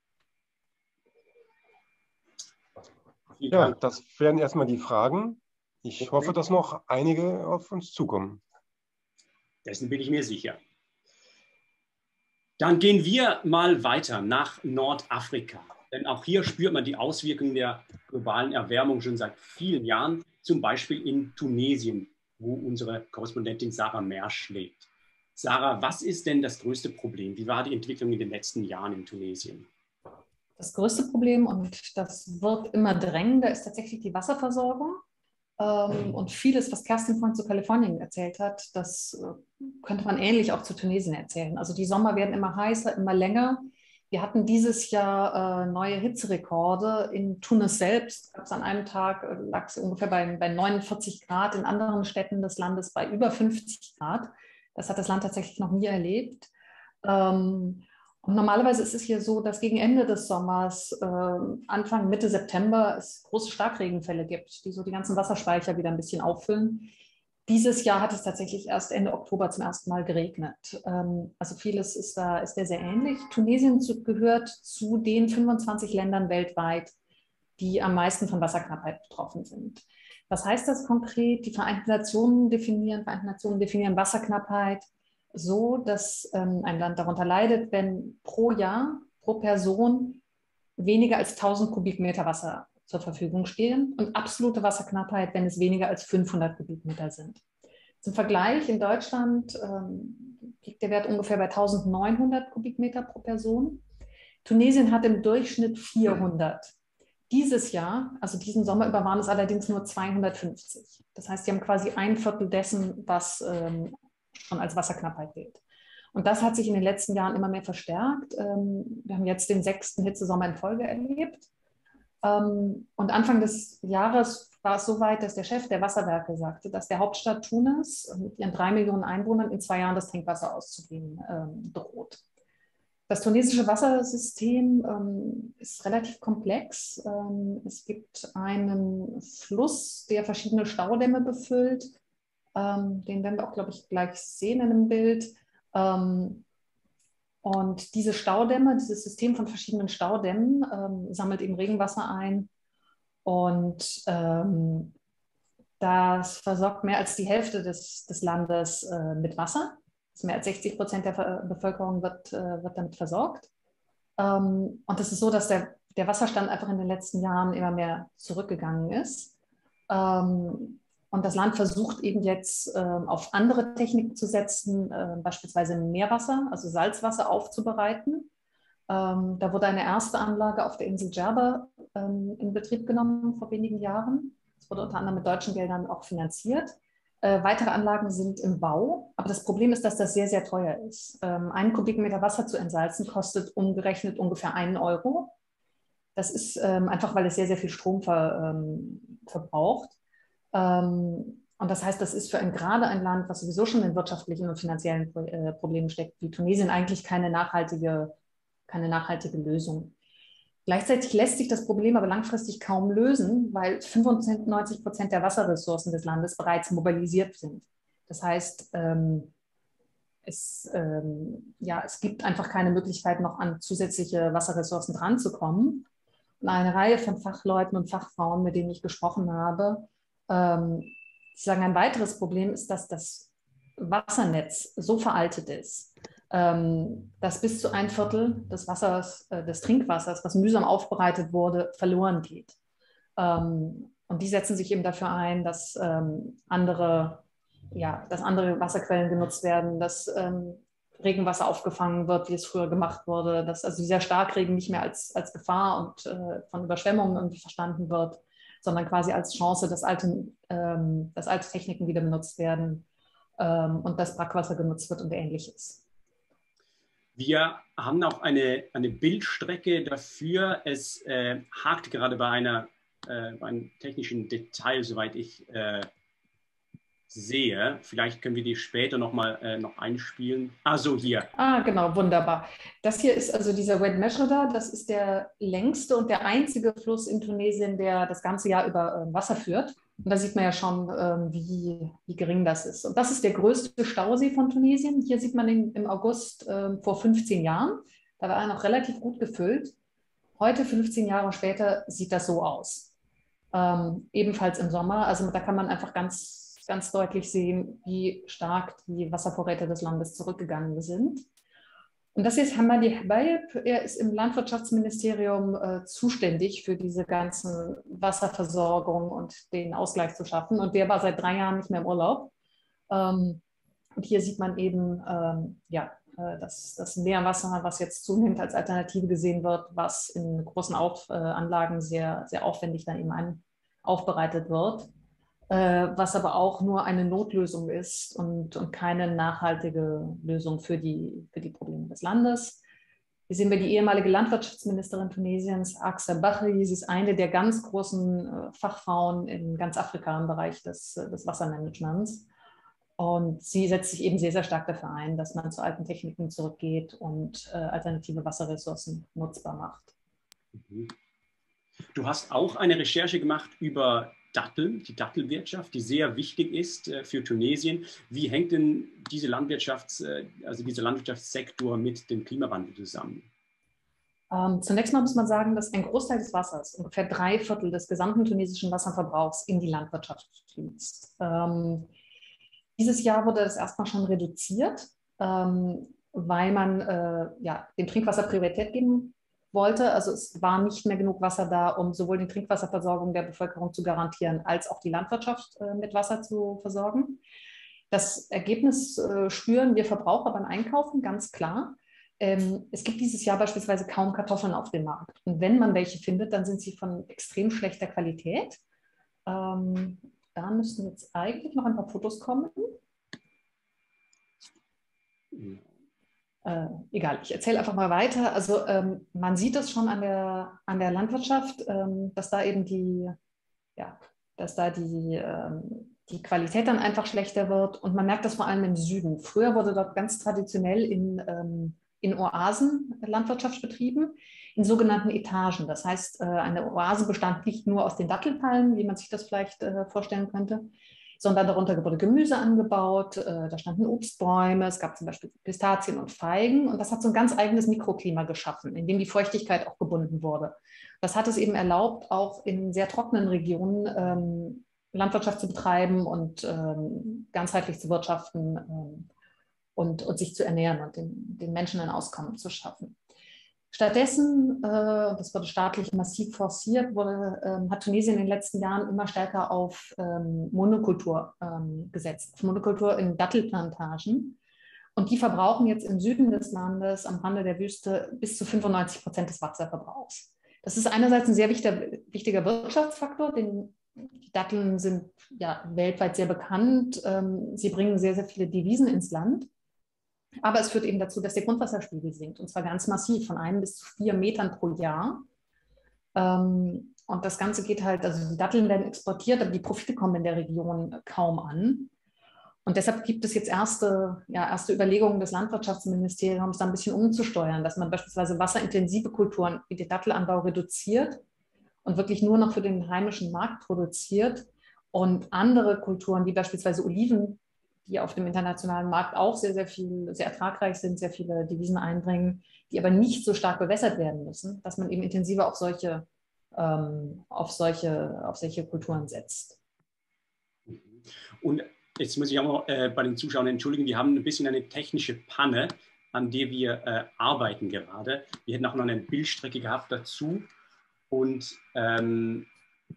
Ja, das wären erstmal die Fragen. Ich hoffe, dass noch einige auf uns zukommen. Dessen bin ich mir sicher. Dann gehen wir mal weiter nach Nordafrika. Denn auch hier spürt man die Auswirkungen der globalen Erwärmung schon seit vielen Jahren, zum Beispiel in Tunesien, wo unsere Korrespondentin Sarah Mersch lebt. Sarah, was ist denn das größte Problem? Wie war die Entwicklung in den letzten Jahren in Tunesien? Das größte Problem, und das wird immer drängender, ist tatsächlich die Wasserversorgung. Ähm, und vieles, was Kerstin vorhin zu Kalifornien erzählt hat, das äh, könnte man ähnlich auch zu Tunesien erzählen. Also die Sommer werden immer heißer, immer länger. Wir hatten dieses Jahr äh, neue Hitzerekorde. In Tunis selbst gab es an einem Tag, äh, lag es ungefähr bei, bei neunundvierzig Grad, in anderen Städten des Landes bei über fünfzig Grad. Das hat das Land tatsächlich noch nie erlebt. Ähm, und normalerweise ist es hier so, dass gegen Ende des Sommers, äh, Anfang, Mitte September, es große Starkregenfälle gibt, die so die ganzen Wasserspeicher wieder ein bisschen auffüllen. Dieses Jahr hat es tatsächlich erst Ende Oktober zum ersten Mal geregnet. Ähm, also vieles ist da, ist da sehr ähnlich. Tunesien zu, gehört zu den fünfundzwanzig Ländern weltweit, die am meisten von Wasserknappheit betroffen sind. Was heißt das konkret? Die Vereinten Nationen definieren, Vereinten Nationen definieren Wasserknappheit so, dass ähm, ein Land darunter leidet, wenn pro Jahr, pro Person weniger als tausend Kubikmeter Wasser zur Verfügung stehen, und absolute Wasserknappheit, wenn es weniger als fünfhundert Kubikmeter sind. Zum Vergleich, in Deutschland ähm, liegt der Wert ungefähr bei eintausendneunhundert Kubikmeter pro Person. Tunesien hat im Durchschnitt vierhundert. Dieses Jahr, also diesen Sommer über, waren es allerdings nur zweihundertfünfzig. Das heißt, sie haben quasi ein Viertel dessen, was ähm, schon als Wasserknappheit gilt. Und das hat sich in den letzten Jahren immer mehr verstärkt. Ähm, wir haben jetzt den sechsten Hitzesommer in Folge erlebt. Ähm, und Anfang des Jahres war es so weit, dass der Chef der Wasserwerke sagte, dass der Hauptstadt Tunis mit ihren drei Millionen Einwohnern in zwei Jahren das Trinkwasser auszugehen ähm, droht. Das tunesische Wassersystem ähm, ist relativ komplex. Ähm, es gibt einen Fluss, der verschiedene Staudämme befüllt. Ähm, den werden wir auch, glaube ich, gleich sehen in einem Bild. Ähm, und diese Staudämme, dieses System von verschiedenen Staudämmen ähm, sammelt eben Regenwasser ein. Und ähm, das versorgt mehr als die Hälfte des, des Landes äh, mit Wasser. Mehr als sechzig Prozent der Bevölkerung wird, äh, wird damit versorgt. Ähm, und es ist so, dass der, der Wasserstand einfach in den letzten Jahren immer mehr zurückgegangen ist. Ähm, und das Land versucht eben jetzt äh, auf andere Techniken zu setzen, äh, beispielsweise Meerwasser, also Salzwasser aufzubereiten. Ähm, da wurde eine erste Anlage auf der Insel Djerba ähm, in Betrieb genommen vor wenigen Jahren. Das wurde unter anderem mit deutschen Geldern auch finanziert. Äh, weitere Anlagen sind im Bau, aber das Problem ist, dass das sehr, sehr teuer ist. Ähm, einen Kubikmeter Wasser zu entsalzen kostet umgerechnet ungefähr einen Euro. Das ist ähm, einfach, weil es sehr, sehr viel Strom ver, ähm, verbraucht. Ähm, und das heißt, das ist für ein, gerade ein Land, was sowieso schon in wirtschaftlichen und finanziellen Pro äh, Problemen steckt, wie Tunesien, eigentlich keine nachhaltige, keine nachhaltige Lösung. Gleichzeitig lässt sich das Problem aber langfristig kaum lösen, weil fünfundneunzig Prozent der Wasserressourcen des Landes bereits mobilisiert sind. Das heißt, ähm, es, ähm, ja, es gibt einfach keine Möglichkeit, noch an zusätzliche Wasserressourcen dranzukommen. Und eine Reihe von Fachleuten und Fachfrauen, mit denen ich gesprochen habe, ähm, sagen, ein weiteres Problem ist, dass das Wassernetz so veraltet ist, dass bis zu ein Viertel des Wassers, des Trinkwassers, was mühsam aufbereitet wurde, verloren geht. Und die setzen sich eben dafür ein, dass andere, ja, dass andere Wasserquellen genutzt werden, dass Regenwasser aufgefangen wird, wie es früher gemacht wurde, dass also dieser Starkregen nicht mehr als, als Gefahr und von Überschwemmungen irgendwie verstanden wird, sondern quasi als Chance, dass alte, dass alte Techniken wieder benutzt werden und dass Brackwasser genutzt wird und Ähnliches. Wir haben auch eine, eine Bildstrecke dafür. Es äh, hakt gerade bei, einer, äh, bei einem technischen Detail, soweit ich äh, sehe. Vielleicht können wir die später noch mal äh, noch einspielen. Ah, so hier. Ah, genau, wunderbar. Das hier ist also dieser Wed Meshreda. Das ist der längste und der einzige Fluss in Tunesien, der das ganze Jahr über äh, Wasser führt. Und da sieht man ja schon, ähm, wie, wie gering das ist. Und das ist der größte Stausee von Tunesien. Hier sieht man ihn im August ähm, vor fünfzehn Jahren. Da war er noch relativ gut gefüllt. Heute, fünfzehn Jahre später, sieht das so aus. Ähm, ebenfalls im Sommer. Also da kann man einfach ganz, ganz deutlich sehen, wie stark die Wasservorräte des Landes zurückgegangen sind. Und das hier ist Hamadi Habaib. Er ist im Landwirtschaftsministerium äh, zuständig für diese ganzen Wasserversorgung und den Ausgleich zu schaffen. Und der war seit drei Jahren nicht mehr im Urlaub. Ähm, und hier sieht man eben, ähm, ja, äh, dass das Meerwasser, was jetzt zunehmend als Alternative gesehen wird, was in großen Auf, äh, Anlagen sehr, sehr aufwendig dann eben ein, aufbereitet wird. Was aber auch nur eine Notlösung ist und, und keine nachhaltige Lösung für die, für die Probleme des Landes. Hier sehen wir die ehemalige Landwirtschaftsministerin Tunesiens, Aksa Bahri. Sie ist eine der ganz großen Fachfrauen in ganz Afrika im Bereich des, des Wassermanagements. Und sie setzt sich eben sehr, sehr stark dafür ein, dass man zu alten Techniken zurückgeht und äh, alternative Wasserressourcen nutzbar macht. Du hast auch eine Recherche gemacht über Datteln, die Dattelwirtschaft, die sehr wichtig ist äh, für Tunesien. Wie hängt denn diese Landwirtschafts-, äh, also dieser Landwirtschaftssektor mit dem Klimawandel zusammen? Ähm, zunächst mal muss man sagen, dass ein Großteil des Wassers, ungefähr drei Viertel des gesamten tunesischen Wasserverbrauchs, in die Landwirtschaft fließt. Ähm, dieses Jahr wurde das erstmal schon reduziert, ähm, weil man äh, ja, dem Trinkwasser Priorität geben wollte. Also es war nicht mehr genug Wasser da, um sowohl die Trinkwasserversorgung der Bevölkerung zu garantieren, als auch die Landwirtschaft äh, mit Wasser zu versorgen. Das Ergebnis äh, spüren wir Verbraucher beim Einkaufen, ganz klar. Ähm, es gibt dieses Jahr beispielsweise kaum Kartoffeln auf dem Markt. Und wenn man welche findet, dann sind sie von extrem schlechter Qualität. Ähm, da müssten jetzt eigentlich noch ein paar Fotos kommen. Äh, egal, ich erzähle einfach mal weiter. Also ähm, man sieht es schon an der, an der Landwirtschaft, ähm, dass da eben die, ja, dass da die, ähm, die Qualität dann einfach schlechter wird. Und man merkt das vor allem im Süden. Früher wurde dort ganz traditionell in, ähm, in Oasen Landwirtschaft betrieben, in sogenannten Etagen. Das heißt, äh, eine Oase bestand nicht nur aus den Dattelpalmen, wie man sich das vielleicht äh, vorstellen könnte, sondern darunter wurde Gemüse angebaut, äh, da standen Obstbäume, es gab zum Beispiel Pistazien und Feigen und das hat so ein ganz eigenes Mikroklima geschaffen, in dem die Feuchtigkeit auch gebunden wurde. Das hat es eben erlaubt, auch in sehr trockenen Regionen ähm, Landwirtschaft zu betreiben und ähm, ganzheitlich zu wirtschaften ähm, und, und sich zu ernähren und den, den Menschen ein Auskommen zu schaffen. Stattdessen, äh, das wurde staatlich massiv forciert, wurde, ähm, hat Tunesien in den letzten Jahren immer stärker auf ähm, Monokultur ähm, gesetzt, auf Monokultur in Dattelplantagen. Und die verbrauchen jetzt im Süden des Landes, am Rande der Wüste, bis zu fünfundneunzig Prozent des Wasserverbrauchs. Das ist einerseits ein sehr wichtiger, wichtiger Wirtschaftsfaktor, denn die Datteln sind ja weltweit sehr bekannt. Ähm, sie bringen sehr, sehr viele Devisen ins Land. Aber es führt eben dazu, dass der Grundwasserspiegel sinkt, und zwar ganz massiv, von einem bis zu vier Metern pro Jahr. Ähm, und das Ganze geht halt, also die Datteln werden exportiert, aber die Profite kommen in der Region kaum an. Und deshalb gibt es jetzt erste, ja, erste Überlegungen des Landwirtschaftsministeriums, da ein bisschen umzusteuern, dass man beispielsweise wasserintensive Kulturen wie den Dattelanbau reduziert und wirklich nur noch für den heimischen Markt produziert und andere Kulturen, wie beispielsweise Oliven, die auf dem internationalen Markt auch sehr, sehr viel, sehr ertragreich sind, sehr viele Devisen einbringen, die aber nicht so stark bewässert werden müssen, dass man eben intensiver auf solche, ähm, auf solche, auf solche Kulturen setzt. Und jetzt muss ich auch noch äh, bei den Zuschauern entschuldigen, wir haben ein bisschen eine technische Panne, an der wir äh, arbeiten gerade. Wir hätten auch noch eine Bildstrecke gehabt dazu. Und ähm,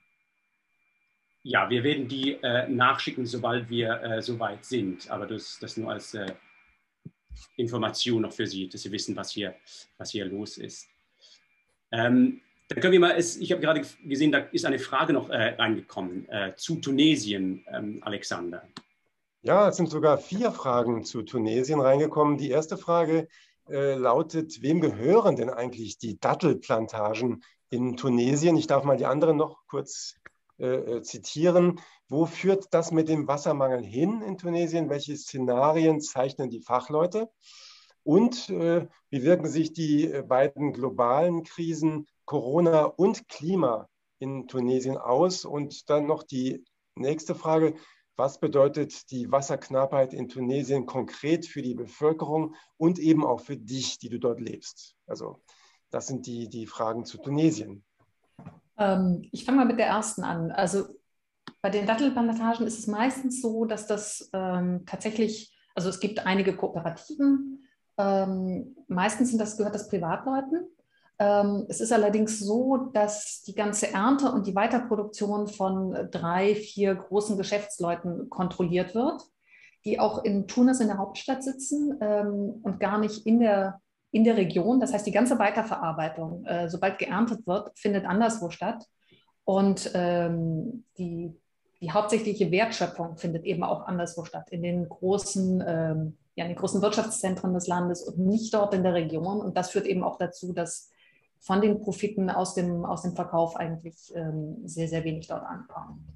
ja, wir werden die äh, nachschicken, sobald wir äh, soweit sind. Aber das, das nur als äh, Information noch für Sie, dass Sie wissen, was hier, was hier los ist. Ähm, dann können wir mal, es, ich habe gerade gesehen, da ist eine Frage noch äh, reingekommen äh, zu Tunesien, ähm, Alexander. Ja, es sind sogar vier Fragen zu Tunesien reingekommen. Die erste Frage äh, lautet, wem gehören denn eigentlich die Dattelplantagen in Tunesien? Ich darf mal die anderen noch kurz Äh, zitieren. Wo führt das mit dem Wassermangel hin in Tunesien? Welche Szenarien zeichnen die Fachleute? Und äh, wie wirken sich die äh, beiden globalen Krisen Corona und Klima in Tunesien aus? Und dann noch die nächste Frage. Was bedeutet die Wasserknappheit in Tunesien konkret für die Bevölkerung und eben auch für dich, die du dort lebst? Also das sind die, die Fragen zu Tunesien. Ich fange mal mit der ersten an. Also bei den Dattelplantagen ist es meistens so, dass das ähm, tatsächlich, also es gibt einige Kooperativen, ähm, meistens sind das, gehört das Privatleuten. Ähm, es ist allerdings so, dass die ganze Ernte und die Weiterproduktion von drei, vier großen Geschäftsleuten kontrolliert wird, die auch in Tunis in der Hauptstadt sitzen ähm, und gar nicht in der in der Region. Das heißt, die ganze Weiterverarbeitung, äh, sobald geerntet wird, findet anderswo statt. Und ähm, die, die hauptsächliche Wertschöpfung findet eben auch anderswo statt, in den großen, ähm, ja, in den großen Wirtschaftszentren des Landes und nicht dort in der Region. Und das führt eben auch dazu, dass von den Profiten aus dem, aus dem Verkauf eigentlich ähm, sehr, sehr wenig dort ankommen.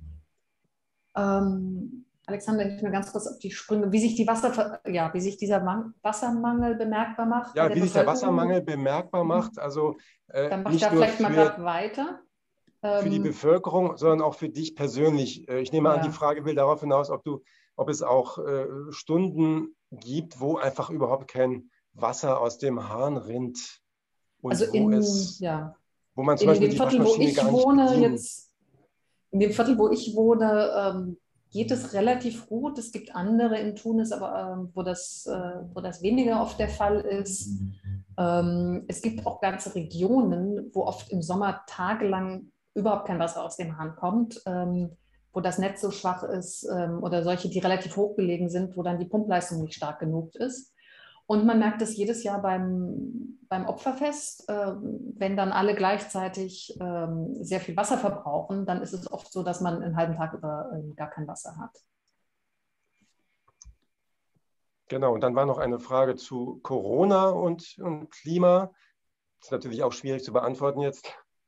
Ähm, Alexander, hilf mir ganz kurz auf die Sprünge, wie sich, die Wasser, ja, wie sich dieser Man Wassermangel bemerkbar macht. Ja, wie sich der Wassermangel bemerkbar macht. Also, äh, Dann mach nicht ich da nur vielleicht mal gerade weiter. Für die Bevölkerung, sondern auch für dich persönlich. Ich nehme ja. an, die Frage will darauf hinaus, ob, du, ob es auch äh, Stunden gibt, wo einfach überhaupt kein Wasser aus dem Hahn rinnt. Und also wo, in, es, ja. wo man zum in Beispiel dem die Viertel, wo Waschmaschine ich gar nicht wohne, bedienen. jetzt, in dem Viertel, wo ich wohne, ähm, geht es relativ gut. Es gibt andere in Tunis, aber ähm, wo, das, äh, wo das weniger oft der Fall ist. Ähm, es gibt auch ganze Regionen, wo oft im Sommer tagelang überhaupt kein Wasser aus dem Hahn kommt, ähm, wo das Netz so schwach ist ähm, oder solche, die relativ hoch gelegen sind, wo dann die Pumpleistung nicht stark genug ist. Und man merkt es jedes Jahr beim, beim Opferfest, äh, wenn dann alle gleichzeitig äh, sehr viel Wasser verbrauchen, dann ist es oft so, dass man einen halben Tag über äh, gar kein Wasser hat. Genau, und dann war noch eine Frage zu Corona und, und Klima. Das ist natürlich auch schwierig zu beantworten jetzt.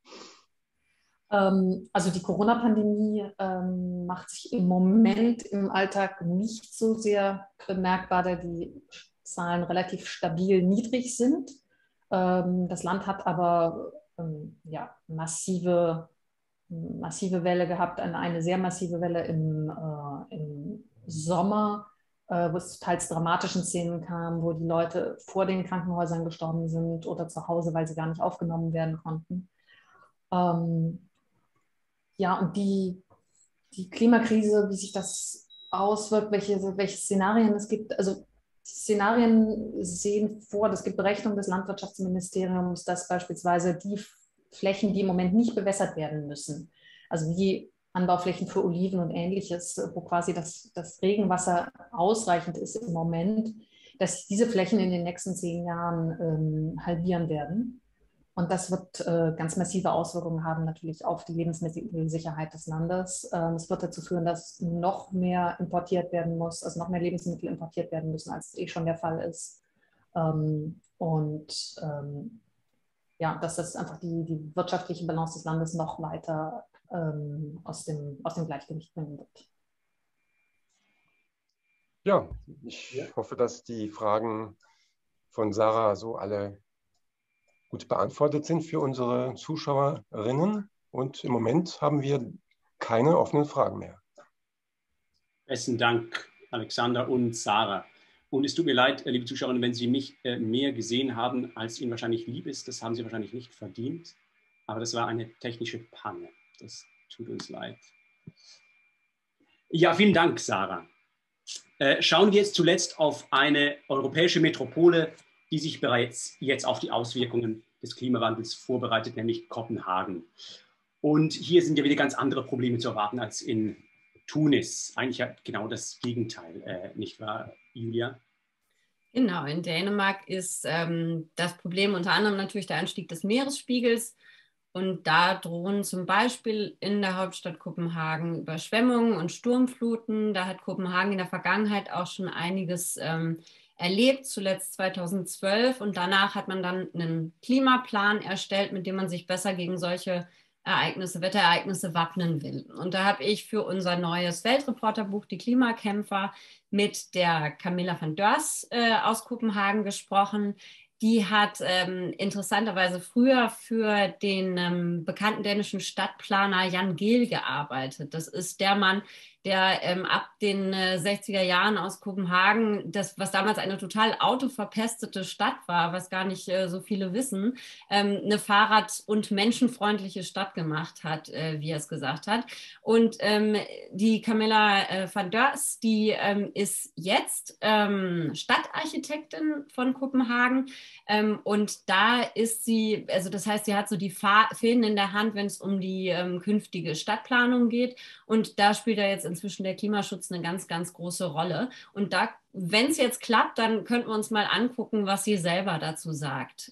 Ähm, also die Corona-Pandemie ähm, macht sich im Moment im Alltag nicht so sehr bemerkbar, da die Zahlen relativ stabil niedrig sind. Ähm, das Land hat aber ähm, ja, massive, massive Welle gehabt, eine, eine sehr massive Welle im, äh, im Sommer, äh, wo es zu teils dramatischen Szenen kam, wo die Leute vor den Krankenhäusern gestorben sind oder zu Hause, weil sie gar nicht aufgenommen werden konnten. Ähm, ja, und die, die Klimakrise, wie sich das auswirkt, welche, welche Szenarien es gibt, also Szenarien sehen vor, es gibt Berechnungen des Landwirtschaftsministeriums, dass beispielsweise die Flächen, die im Moment nicht bewässert werden müssen, also wie Anbauflächen für Oliven und Ähnliches, wo quasi das, das Regenwasser ausreichend ist im Moment, dass diese Flächen in den nächsten zehn Jahren ähm, halbieren werden. Und das wird äh, ganz massive Auswirkungen haben natürlich auf die Lebensmittelsicherheit des Landes. Ähm, es wird dazu führen, dass noch mehr importiert werden muss, also noch mehr Lebensmittel importiert werden müssen, als es eh schon der Fall ist. Ähm, und ähm, ja, dass das einfach die, die wirtschaftliche Balance des Landes noch weiter ähm, aus, dem, aus dem Gleichgewicht bringen wird. Ja, ich hoffe, dass die Fragen von Sarah so alle gut beantwortet sind für unsere Zuschauerinnen. Und im Moment haben wir keine offenen Fragen mehr. Besten Dank, Alexander und Sarah. Und es tut mir leid, liebe Zuschauerinnen, wenn Sie mich äh, mehr gesehen haben, als Ihnen wahrscheinlich lieb ist. Das haben Sie wahrscheinlich nicht verdient. Aber das war eine technische Panne. Das tut uns leid. Ja, vielen Dank, Sarah. Äh, schauen wir jetzt zuletzt auf eine europäische Metropole, die sich bereits jetzt auf die Auswirkungen des Klimawandels vorbereitet, nämlich Kopenhagen. Und hier sind ja wieder ganz andere Probleme zu erwarten als in Tunis. Eigentlich ja genau das Gegenteil, äh, nicht wahr, Julia? Genau, in Dänemark ist ähm, das Problem unter anderem natürlich der Anstieg des Meeresspiegels. Und da drohen zum Beispiel in der Hauptstadt Kopenhagen Überschwemmungen und Sturmfluten. Da hat Kopenhagen in der Vergangenheit auch schon einiges ähm, erlebt, zuletzt zweitausendzwölf. Und danach hat man dann einen Klimaplan erstellt, mit dem man sich besser gegen solche Ereignisse, Wetterereignisse wappnen will. Und da habe ich für unser neues Weltreporterbuch Die Klimakämpfer mit der Camilla van Deurs äh, aus Kopenhagen gesprochen. Die hat ähm, interessanterweise früher für den ähm, bekannten dänischen Stadtplaner Jan Gehl gearbeitet. Das ist der Mann, der ähm, ab den äh, sechziger Jahren aus Kopenhagen, das, was damals eine total autoverpestete Stadt war, was gar nicht äh, so viele wissen, ähm, eine Fahrrad- und menschenfreundliche Stadt gemacht hat, äh, wie er es gesagt hat. Und ähm, die Camilla äh, van Deurs, die ähm, ist jetzt ähm, Stadtarchitektin von Kopenhagen. Ähm, und da ist sie, also das heißt, sie hat so die Fäden in der Hand, wenn es um die ähm, künftige Stadtplanung geht. Und da spielt er jetzt inzwischen der Klimaschutz eine ganz, ganz große Rolle. Und da, wenn es jetzt klappt, dann könnten wir uns mal angucken, was sie selber dazu sagt.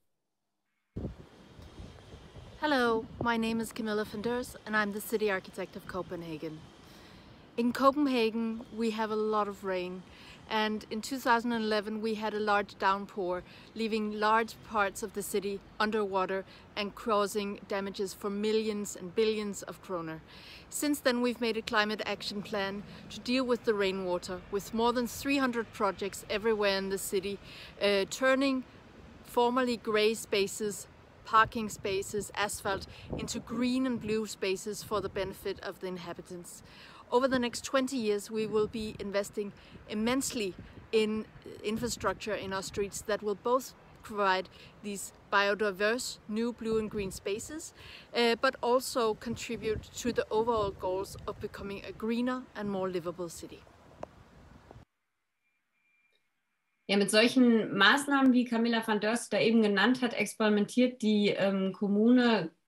Hello, my name is Camilla van Deurs and I'm the city architect of Copenhagen. In Copenhagen, we have a lot of rain. And in two thousand eleven, we had a large downpour, leaving large parts of the city underwater and causing damages for millions and billions of kroner. Since then, we've made a climate action plan to deal with the rainwater, with more than three hundred projects everywhere in the city, uh, turning formerly grey spaces, parking spaces, asphalt, into green and blue spaces for the benefit of the inhabitants. Over the next twenty years, we will be investing immensely in infrastructure in our streets that will both provide these biodiverse new blue and green spaces, uh, but also contribute to the overall goals of becoming a greener and more livable city. Ja, mit solchen Maßnahmen, wie Camilla van Deurs da eben genannt hat, experimentiert die ähm, Kommune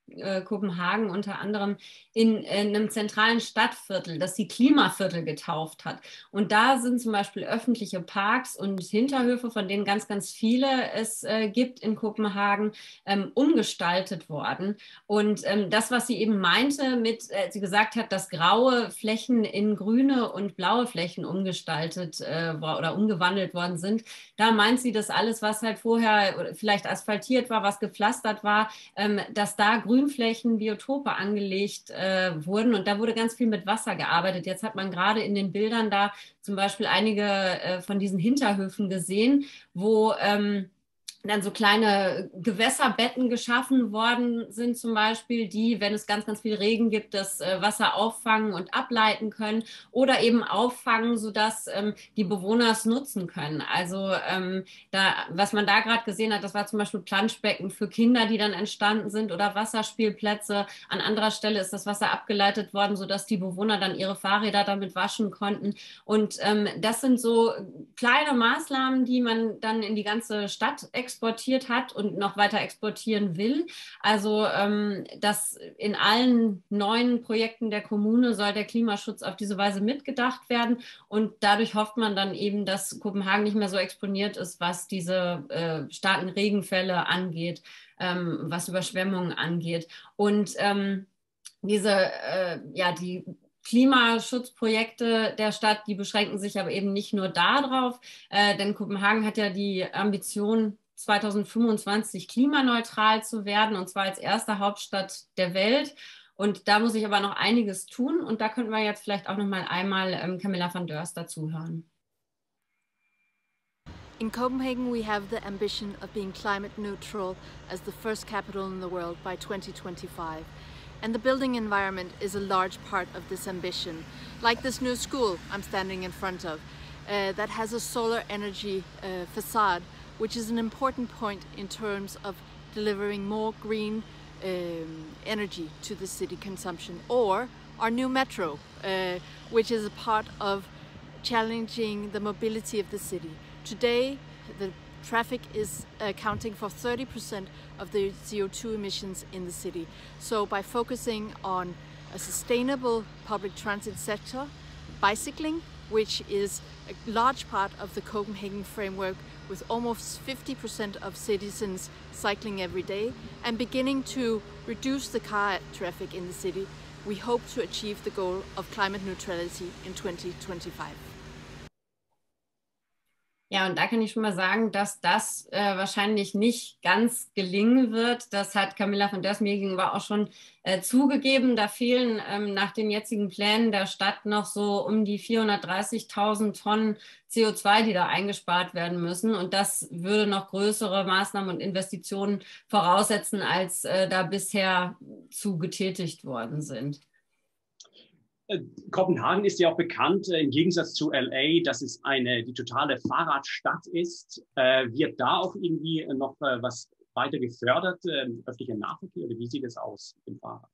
äh, Kopenhagen unter anderem in, in einem zentralen Stadtviertel, das sie Klimaviertel getauft hat. Und da sind zum Beispiel öffentliche Parks und Hinterhöfe, von denen ganz, ganz viele es äh, gibt in Kopenhagen, ähm, umgestaltet worden. Und ähm, das, was sie eben meinte, mit, äh, sie gesagt hat, dass graue Flächen in grüne und blaue Flächen umgestaltet äh, oder umgewandelt worden sind, da meint sie, dass alles, was halt vorher vielleicht asphaltiert war, was gepflastert war, ähm, dass da Grünflächen, Biotope angelegt äh, wurden und da wurde ganz viel mit Wasser gearbeitet. Jetzt hat man gerade in den Bildern da zum Beispiel einige äh, von diesen Hinterhöfen gesehen, wo ähm, dann so kleine Gewässerbetten geschaffen worden sind zum Beispiel, die, wenn es ganz, ganz viel Regen gibt, das äh, Wasser auffangen und ableiten können oder eben auffangen, sodass ähm, die Bewohner es nutzen können. Also ähm, da, was man da gerade gesehen hat, das war zum Beispiel Planschbecken für Kinder, die dann entstanden sind oder Wasserspielplätze. An anderer Stelle ist das Wasser abgeleitet worden, sodass die Bewohner dann ihre Fahrräder damit waschen konnten. Und ähm, das sind so kleine Maßnahmen, die man dann in die ganze Stadt exportiert hat und noch weiter exportieren will. Also ähm, dass in allen neuen Projekten der Kommune soll der Klimaschutz auf diese Weise mitgedacht werden und dadurch hofft man dann eben, dass Kopenhagen nicht mehr so exponiert ist, was diese äh, starken Regenfälle angeht, ähm, was Überschwemmungen angeht. Und ähm, diese, äh, ja, die Klimaschutzprojekte der Stadt, die beschränken sich aber eben nicht nur darauf, äh, denn Kopenhagen hat ja die Ambition, zweitausendfünfundzwanzig klimaneutral zu werden, und zwar als erste Hauptstadt der Welt. Und da muss ich aber noch einiges tun. Und da könnten wir jetzt vielleicht auch noch mal einmal ähm, Camilla van Deurs dazu hören. In Copenhagen, we have the ambition of being climate neutral as the first capital in the world by twenty twenty-five. And the building environment is a large part of this ambition. Like this new school I'm standing in front of, uh, that has a solar energy uh, facade, which is an important point in terms of delivering more green um, energy to the city consumption. Or our new metro, uh, which is a part of challenging the mobility of the city. Today, the traffic is accounting for thirty percent of the C O two emissions in the city. So by focusing on a sustainable public transit sector, bicycling, which is a large part of the Copenhagen framework, with almost fifty percent of citizens cycling every day, and beginning to reduce the car traffic in the city, we hope to achieve the goal of climate neutrality in twenty twenty-five. Ja, und da kann ich schon mal sagen, dass das äh, wahrscheinlich nicht ganz gelingen wird. Das hat Camilla van Deurs mir gegenüber auch schon äh, zugegeben. Da fehlen ähm, nach den jetzigen Plänen der Stadt noch so um die vierhundertdreißigtausend Tonnen C O zwei, die da eingespart werden müssen. Und das würde noch größere Maßnahmen und Investitionen voraussetzen, als äh, da bisher zu getätigt worden sind. Kopenhagen ist ja auch bekannt, im Gegensatz zu L A, dass es eine, die totale Fahrradstadt ist. Äh, wird da auch irgendwie noch äh, was weiter gefördert, äh, öffentlicher Nahverkehr, oder wie sieht es aus mit dem Fahrrad?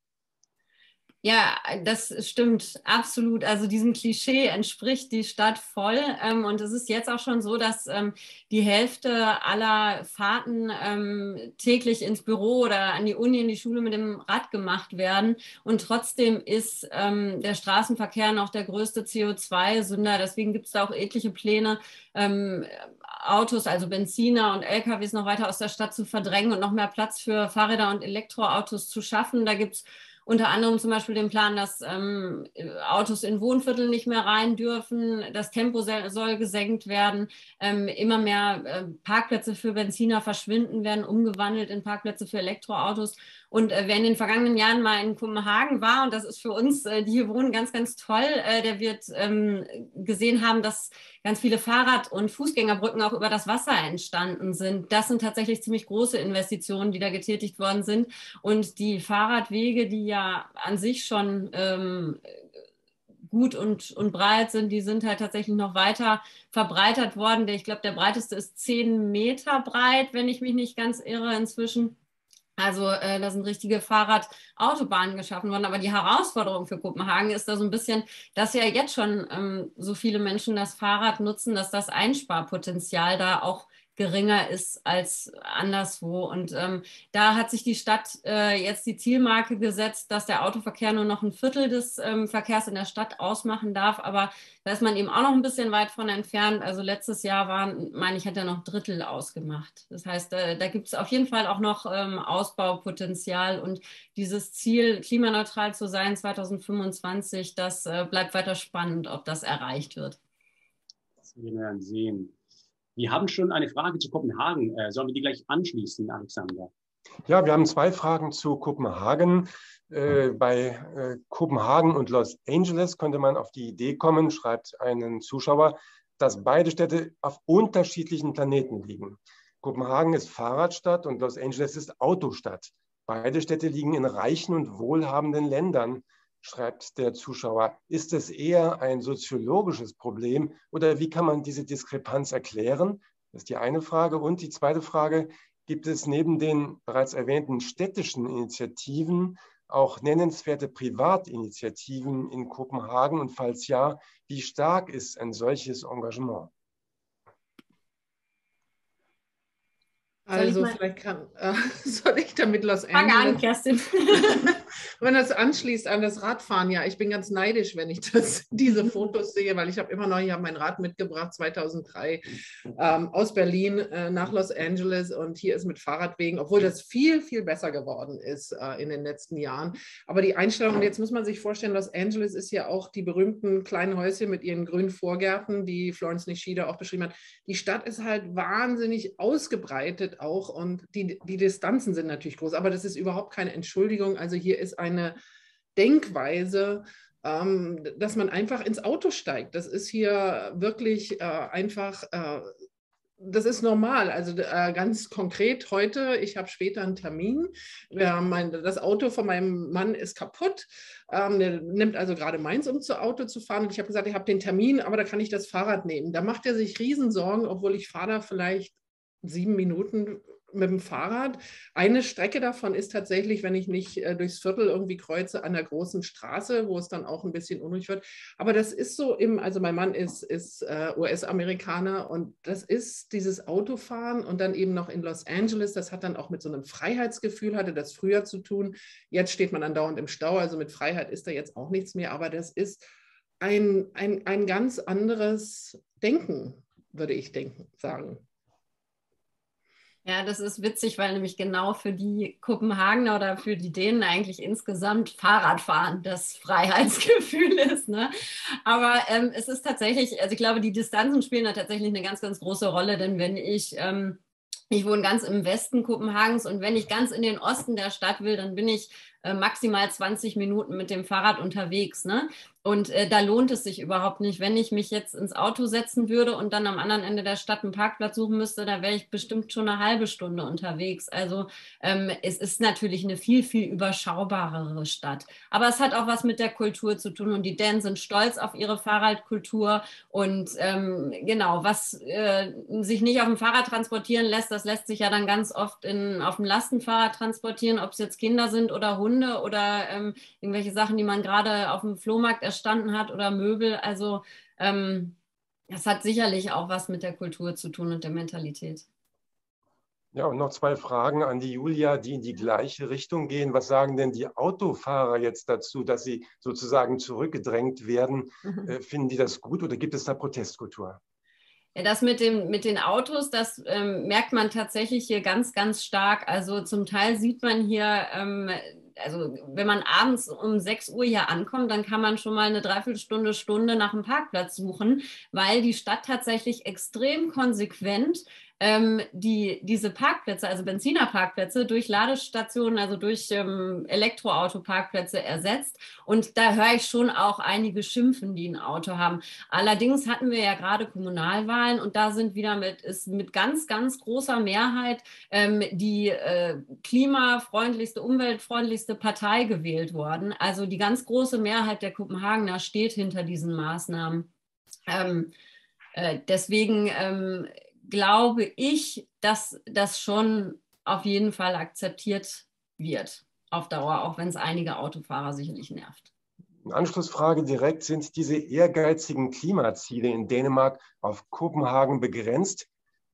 Ja, das stimmt absolut. Also diesem Klischee entspricht die Stadt voll. Ähm, und es ist jetzt auch schon so, dass ähm, die Hälfte aller Fahrten ähm, täglich ins Büro oder an die Uni, in die Schule mit dem Rad gemacht werden. Und trotzdem ist ähm, der Straßenverkehr noch der größte C O zwei Sünder. Deswegen gibt es da auch etliche Pläne, ähm, Autos, also Benziner und L K Ws noch weiter aus der Stadt zu verdrängen und noch mehr Platz für Fahrräder und Elektroautos zu schaffen. Da gibt es unter anderem zum Beispiel den Plan, dass ähm, Autos in Wohnviertel nicht mehr rein dürfen, das Tempo soll gesenkt werden, ähm, immer mehr äh, Parkplätze für Benziner verschwinden werden, umgewandelt in Parkplätze für Elektroautos. Und äh, wer in den vergangenen Jahren mal in Kopenhagen war, und das ist für uns, äh, die hier wohnen, ganz, ganz toll, äh, der wird ähm, gesehen haben, dass ganz viele Fahrrad- und Fußgängerbrücken auch über das Wasser entstanden sind. Das sind tatsächlich ziemlich große Investitionen, die da getätigt worden sind. Und die Fahrradwege, die ja an sich schon ähm, gut und, und breit sind, die sind halt tatsächlich noch weiter verbreitert worden. Ich glaube, der breiteste ist zehn Meter breit, wenn ich mich nicht ganz irre inzwischen. Also äh, da sind richtige Fahrradautobahnen geschaffen worden. Aber die Herausforderung für Kopenhagen ist da so ein bisschen, dass ja jetzt schon ähm, so viele Menschen das Fahrrad nutzen, dass das Einsparpotenzial da auch geringer ist als anderswo. Und ähm, da hat sich die Stadt äh, jetzt die Zielmarke gesetzt, dass der Autoverkehr nur noch ein Viertel des ähm, Verkehrs in der Stadt ausmachen darf. Aber da ist man eben auch noch ein bisschen weit von entfernt. Also letztes Jahr waren, meine ich, hat er noch Drittel ausgemacht. Das heißt, äh, da gibt es auf jeden Fall auch noch ähm, Ausbaupotenzial. Und dieses Ziel, klimaneutral zu sein zweitausendfünfundzwanzig, das äh, bleibt weiter spannend, ob das erreicht wird. Das werden wir dann sehen. Wir haben schon eine Frage zu Kopenhagen. Äh, sollen wir die gleich anschließen, Alexander? Ja, wir haben zwei Fragen zu Kopenhagen. Äh, bei äh, Kopenhagen und Los Angeles könnte man auf die Idee kommen, schreibt ein Zuschauer, dass beide Städte auf unterschiedlichen Planeten liegen. Kopenhagen ist Fahrradstadt und Los Angeles ist Autostadt. Beide Städte liegen in reichen und wohlhabenden Ländern, schreibt der Zuschauer. Ist es eher ein soziologisches Problem oder wie kann man diese Diskrepanz erklären? Das ist die eine Frage. Und die zweite Frage, gibt es neben den bereits erwähnten städtischen Initiativen auch nennenswerte Privatinitiativen in Kopenhagen? Und falls ja, wie stark ist ein solches Engagement? Also vielleicht kann, äh, soll ich damit Los Angeles... Fang an, Kerstin. Wenn das anschließt an das Radfahren, ja, ich bin ganz neidisch, wenn ich das, diese Fotos sehe, weil ich habe immer noch, ich habe mein Rad mitgebracht, zweitausenddrei, ähm, aus Berlin äh, nach Los Angeles und hier ist mit Fahrradwegen, obwohl das viel, viel besser geworden ist äh, in den letzten Jahren. Aber die Einstellung, jetzt muss man sich vorstellen, Los Angeles ist ja auch die berühmten kleinen Häuschen mit ihren grünen Vorgärten, die Florence Nishida auch beschrieben hat. Die Stadt ist halt wahnsinnig ausgebreitet auch und die, die Distanzen sind natürlich groß, aber das ist überhaupt keine Entschuldigung. Also hier ist eine Denkweise, ähm, dass man einfach ins Auto steigt. Das ist hier wirklich äh, einfach, äh, das ist normal. Also äh, ganz konkret heute, ich habe später einen Termin. Ja, mein, das Auto von meinem Mann ist kaputt. Ähm, der nimmt also gerade meins, um zu Auto zu fahren. Und ich habe gesagt, ich habe den Termin, aber da kann ich das Fahrrad nehmen. Da macht er sich Riesensorgen, obwohl ich fahre da vielleicht sieben Minuten mit dem Fahrrad. Eine Strecke davon ist tatsächlich, wenn ich nicht äh, durchs Viertel irgendwie kreuze, an der großen Straße, wo es dann auch ein bisschen unruhig wird. Aber das ist so im, also mein Mann ist, ist äh, U S-Amerikaner und das ist dieses Autofahren und dann eben noch in Los Angeles, das hat dann auch mit so einem Freiheitsgefühl, hatte das früher zu tun. Jetzt steht man andauernd im Stau, also mit Freiheit ist da jetzt auch nichts mehr, aber das ist ein, ein, ein ganz anderes Denken, würde ich denken, sagen. Ja, das ist witzig, weil nämlich genau für die Kopenhagener oder für die Dänen eigentlich insgesamt Fahrradfahren das Freiheitsgefühl ist. Ne? Aber ähm, es ist tatsächlich, also ich glaube, die Distanzen spielen da tatsächlich eine ganz, ganz große Rolle, denn wenn ich... Ähm, Ich wohne ganz im Westen Kopenhagens und wenn ich ganz in den Osten der Stadt will, dann bin ich äh, maximal zwanzig Minuten mit dem Fahrrad unterwegs. Ne? Und äh, da lohnt es sich überhaupt nicht. Wenn ich mich jetzt ins Auto setzen würde und dann am anderen Ende der Stadt einen Parkplatz suchen müsste, da wäre ich bestimmt schon eine halbe Stunde unterwegs. Also ähm, es ist natürlich eine viel, viel überschaubarere Stadt. Aber es hat auch was mit der Kultur zu tun und die Dänen sind stolz auf ihre Fahrradkultur und ähm, genau, was äh, sich nicht auf dem Fahrrad transportieren lässt, das lässt sich ja dann ganz oft in, auf dem Lastenfahrrad transportieren, ob es jetzt Kinder sind oder Hunde oder ähm, irgendwelche Sachen, die man gerade auf dem Flohmarkt erstanden hat oder Möbel. Also ähm, das hat sicherlich auch was mit der Kultur zu tun und der Mentalität. Ja, und noch zwei Fragen an die Julia, die in die gleiche Richtung gehen. Was sagen denn die Autofahrer jetzt dazu, dass sie sozusagen zurückgedrängt werden? Mhm. Äh, finden die das gut oder gibt es da Protestkultur? Ja, das mit, dem, mit den Autos, das ähm, merkt man tatsächlich hier ganz, ganz stark. Also zum Teil sieht man hier, ähm, also wenn man abends um sechs Uhr hier ankommt, dann kann man schon mal eine Dreiviertelstunde, Stunde nach einem Parkplatz suchen, weil die Stadt tatsächlich extrem konsequent ähm, die, diese Parkplätze, also Benzinerparkplätze, durch Ladestationen, also durch ähm, Elektroautoparkplätze ersetzt. Und da höre ich schon auch einige schimpfen, die ein Auto haben. Allerdings hatten wir ja gerade Kommunalwahlen und da sind wieder mit, ist mit ganz, ganz großer Mehrheit ähm, die äh, klimafreundlichste, umweltfreundlichste Partei gewählt worden. Also die ganz große Mehrheit der Kopenhagener steht hinter diesen Maßnahmen. Ähm, äh, deswegen ähm, glaube ich, dass das schon auf jeden Fall akzeptiert wird auf Dauer, auch wenn es einige Autofahrer sicherlich nervt. Eine Anschlussfrage direkt: Sind diese ehrgeizigen Klimaziele in Dänemark auf Kopenhagen begrenzt?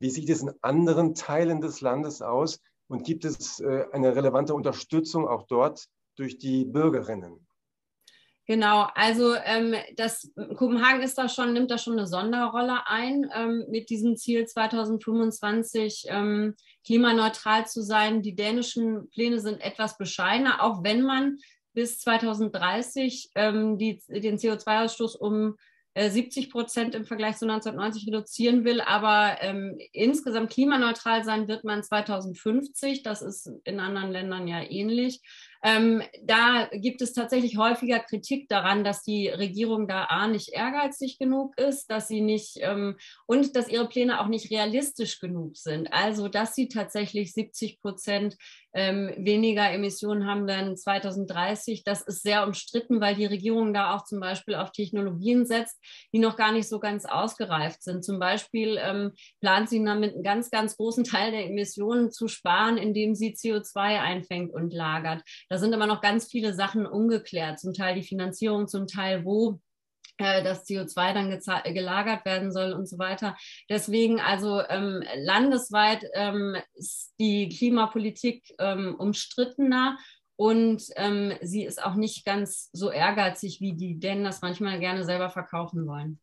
Wie sieht es in anderen Teilen des Landes aus und gibt es äh, eine relevante Unterstützung auch dort durch die Bürgerinnen? Genau, also ähm, das, Kopenhagen ist da schon, nimmt da schon eine Sonderrolle ein, ähm, mit diesem Ziel zweitausendfünfundzwanzig ähm, klimaneutral zu sein. Die dänischen Pläne sind etwas bescheidener, auch wenn man bis zweitausenddreißig ähm, die, den C O zwei Ausstoß um äh, siebzig Prozent im Vergleich zu neunzehnhundertneunzig reduzieren will. Aber ähm, insgesamt klimaneutral sein wird man zweitausendfünfzig. Das ist in anderen Ländern ja ähnlich. Ähm, da gibt es tatsächlich häufiger Kritik daran, dass die Regierung da A, nicht ehrgeizig genug ist, dass sie nicht ähm, und dass ihre Pläne auch nicht realistisch genug sind. Also, dass sie tatsächlich siebzig Prozent ähm, weniger Emissionen haben werden zweitausenddreißig. Das ist sehr umstritten, weil die Regierung da auch zum Beispiel auf Technologien setzt, die noch gar nicht so ganz ausgereift sind. Zum Beispiel ähm, plant sie damit einen ganz, ganz großen Teil der Emissionen zu sparen, indem sie C O zwei einfängt und lagert. Da sind aber noch ganz viele Sachen ungeklärt, zum Teil die Finanzierung, zum Teil wo äh, das C O zwei dann gelagert werden soll und so weiter. Deswegen also ähm, landesweit ähm, ist die Klimapolitik ähm, umstrittener und ähm, sie ist auch nicht ganz so ehrgeizig, wie die Dänen das manchmal gerne selber verkaufen wollen.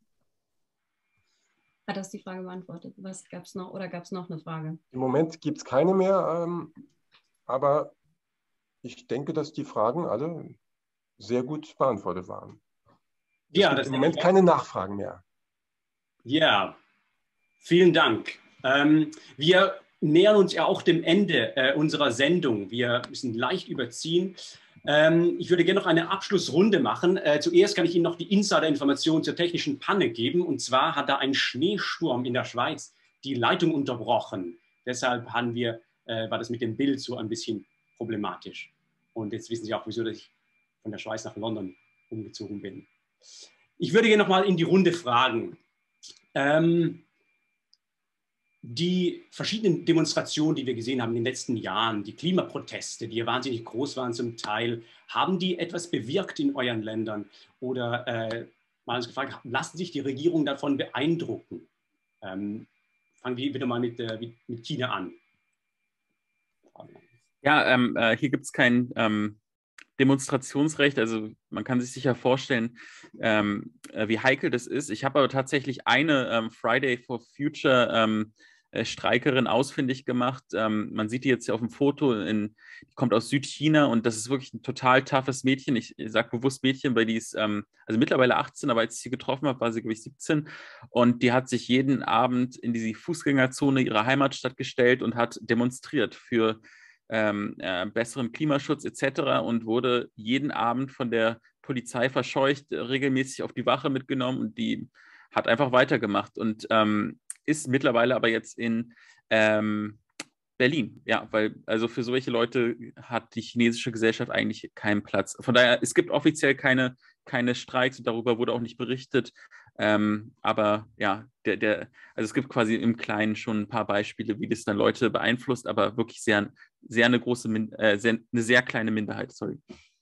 Hat das die Frage beantwortet? Was gab es noch oder gab es noch eine Frage? Im Moment gibt es keine mehr, ähm, aber ich denke, dass die Fragen alle sehr gut beantwortet waren. Es ja, gibt das im Moment keine Nachfragen mehr. Ja, vielen Dank. Ähm, wir nähern uns ja auch dem Ende äh, unserer Sendung. Wir müssen leicht überziehen. Ähm, ich würde gerne noch eine Abschlussrunde machen. Äh, zuerst kann ich Ihnen noch die Insider-Information zur technischen Panne geben. Und zwar hat da ein Schneesturm in der Schweiz die Leitung unterbrochen. Deshalb haben wir, äh, war das mit dem Bild so ein bisschen problematisch. Und jetzt wissen Sie auch, wieso ich von der Schweiz nach London umgezogen bin. Ich würde gerne noch mal in die Runde fragen. Ähm, die verschiedenen Demonstrationen, die wir gesehen haben in den letzten Jahren, die Klimaproteste, die ja wahnsinnig groß waren zum Teil, haben die etwas bewirkt in euren Ländern? Oder äh, mal uns gefragt, lassen sich die Regierungen davon beeindrucken? Ähm, fangen wir wieder mal mit, äh, mit China an. Ja, ähm, äh, hier gibt es kein ähm, Demonstrationsrecht. Also man kann sich sicher vorstellen, ähm, äh, wie heikel das ist. Ich habe aber tatsächlich eine ähm, Friday for Future ähm, äh, Streikerin ausfindig gemacht. Ähm, man sieht die jetzt hier auf dem Foto, in, die kommt aus Südchina und das ist wirklich ein total toughes Mädchen. Ich, ich sage bewusst Mädchen, weil die ist ähm, also mittlerweile achtzehn, aber als ich sie getroffen habe, war sie, glaube ich, siebzehn. Und die hat sich jeden Abend in die Fußgängerzone ihrer Heimatstadt gestellt und hat demonstriert für Ähm, äh, besseren Klimaschutz et cetera und wurde jeden Abend von der Polizei verscheucht, äh, regelmäßig auf die Wache mitgenommen und die hat einfach weitergemacht und ähm, ist mittlerweile aber jetzt in ähm, Berlin. Ja, weil also für solche Leute hat die chinesische Gesellschaft eigentlich keinen Platz. Von daher, es gibt offiziell keine, keine Streiks und darüber wurde auch nicht berichtet. Ähm, aber ja, der, der, also es gibt quasi im Kleinen schon ein paar Beispiele, wie das dann Leute beeinflusst, aber wirklich sehr, sehr eine große, äh, sehr, eine sehr kleine Minderheit, sorry.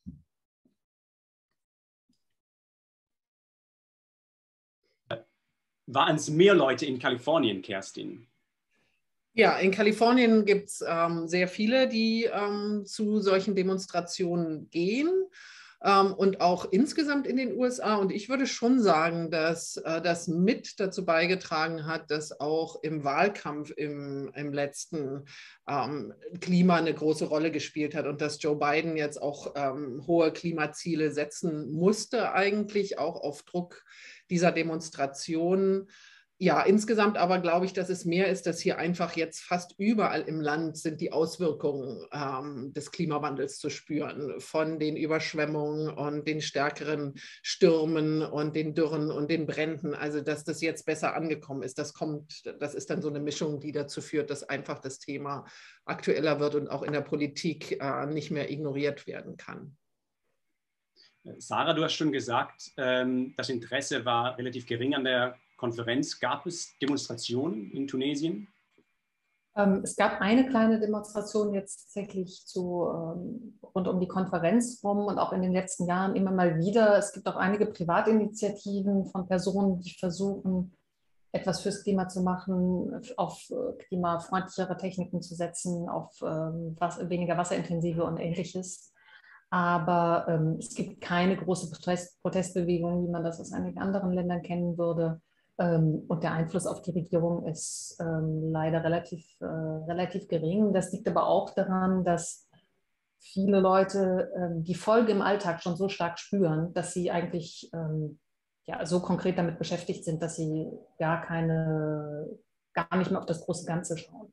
Waren es mehr Leute in Kalifornien, Kerstin? Ja, in Kalifornien gibt es ähm, sehr viele, die ähm, zu solchen Demonstrationen gehen. Ähm, und auch insgesamt in den U S A. Und ich würde schon sagen, dass äh, das mit dazu beigetragen hat, dass auch im Wahlkampf im, im letzten ähm, Klima eine große Rolle gespielt hat und dass Joe Biden jetzt auch ähm, hohe Klimaziele setzen musste, eigentlich auch auf Druck dieser Demonstrationen. Ja, insgesamt aber glaube ich, dass es mehr ist, dass hier einfach jetzt fast überall im Land sind die Auswirkungen ähm, des Klimawandels zu spüren, von den Überschwemmungen und den stärkeren Stürmen und den Dürren und den Bränden. Also, dass das jetzt besser angekommen ist, das kommt, das ist dann so eine Mischung, die dazu führt, dass einfach das Thema aktueller wird und auch in der Politik äh, nicht mehr ignoriert werden kann. Sarah, du hast schon gesagt, ähm, das Interesse war relativ gering an der Konferenz. Gab es Demonstrationen in Tunesien? Ähm, es gab eine kleine Demonstration jetzt tatsächlich zu, ähm, rund um die Konferenz rum und auch in den letzten Jahren immer mal wieder. Es gibt auch einige Privatinitiativen von Personen, die versuchen, etwas fürs Klima zu machen, auf klimafreundlichere Techniken zu setzen, auf ähm, was, weniger wasserintensive und Ähnliches. Aber ähm, es gibt keine große Protest Protestbewegung, wie man das aus einigen anderen Ländern kennen würde. Ähm, und der Einfluss auf die Regierung ist ähm, leider relativ, äh, relativ gering. Das liegt aber auch daran, dass viele Leute ähm, die Folge im Alltag schon so stark spüren, dass sie eigentlich ähm, ja, so konkret damit beschäftigt sind, dass sie gar keine, gar nicht mehr auf das große Ganze schauen.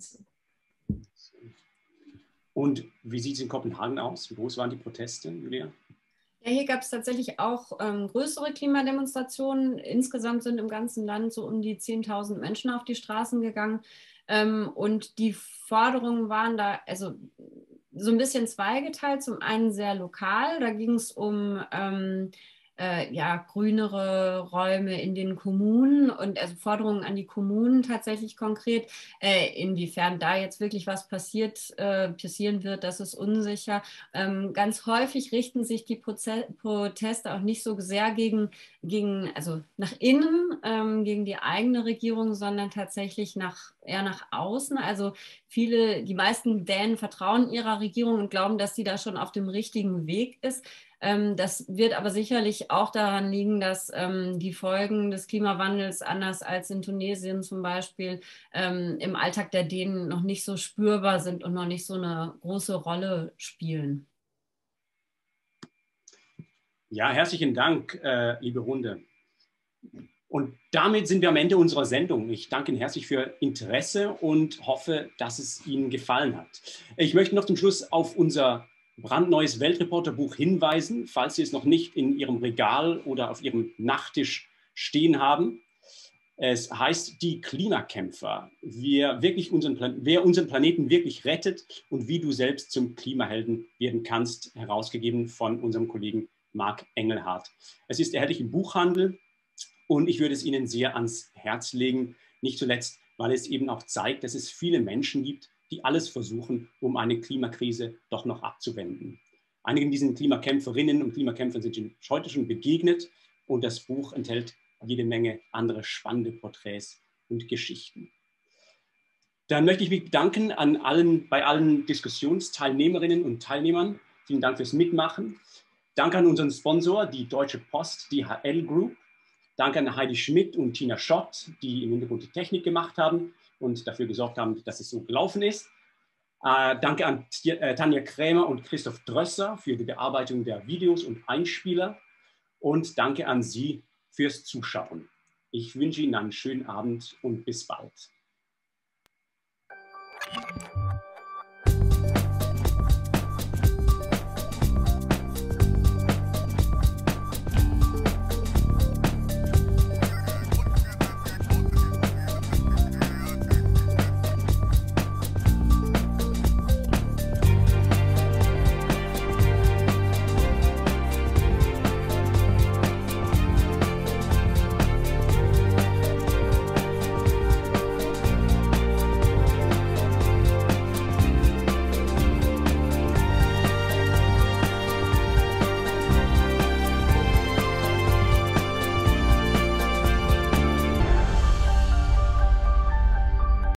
Und wie sieht es in Kopenhagen aus? Wie groß waren die Proteste, Julia? Ja, hier gab es tatsächlich auch ähm, größere Klimademonstrationen. Insgesamt sind im ganzen Land so um die zehntausend Menschen auf die Straßen gegangen. Ähm, und die Forderungen waren da also so ein bisschen zweigeteilt. Zum einen sehr lokal. Da ging es um ähm, äh, ja, grünere Räume in den Kommunen und also Forderungen an die Kommunen tatsächlich konkret. Äh, inwiefern da jetzt wirklich was passiert, äh, passieren wird, das ist unsicher. Ähm, ganz häufig richten sich die Proze Proteste auch nicht so sehr gegen, gegen also nach innen, ähm, gegen die eigene Regierung, sondern tatsächlich nach, eher nach außen. Also viele, die meisten Dänen vertrauen ihrer Regierung und glauben, dass sie da schon auf dem richtigen Weg ist. Ähm, das wird aber sicherlich auch daran liegen, dass ähm, die Folgen des Klimawandels, anders als in Tunesien zum Beispiel, ähm, im Alltag der Dänen noch nicht so spürbar sind und noch nicht so eine große Rolle spielen. Ja, herzlichen Dank, äh, liebe Runde. Und damit sind wir am Ende unserer Sendung. Ich danke Ihnen herzlich für Ihr Interesse und hoffe, dass es Ihnen gefallen hat. Ich möchte noch zum Schluss auf unser brandneues Weltreporter-Buch hinweisen, falls Sie es noch nicht in Ihrem Regal oder auf Ihrem Nachttisch stehen haben. Es heißt Die Klimakämpfer, wer, wirklich unseren, wer unseren Planeten wirklich rettet und wie du selbst zum Klimahelden werden kannst, herausgegeben von unserem Kollegen Marc Engelhardt. Es ist erhältlich im Buchhandel und ich würde es Ihnen sehr ans Herz legen, nicht zuletzt, weil es eben auch zeigt, dass es viele Menschen gibt, die alles versuchen, um eine Klimakrise doch noch abzuwenden. Einigen diesen Klimakämpferinnen und Klimakämpfern sind heute schon begegnet und das Buch enthält jede Menge andere spannende Porträts und Geschichten. Dann möchte ich mich bedanken an allen, bei allen Diskussionsteilnehmerinnen und Teilnehmern. Vielen Dank fürs Mitmachen. Danke an unseren Sponsor, die Deutsche Post, die H L Group. Danke an Heidi Schmidt und Tina Schott, die im Hintergrund die Technik gemacht haben und dafür gesorgt haben, dass es so gelaufen ist. Äh, danke an äh, Tanja Krämer und Christoph Drösser für die Bearbeitung der Videos und Einspieler. Und danke an Sie fürs Zuschauen. Ich wünsche Ihnen einen schönen Abend und bis bald.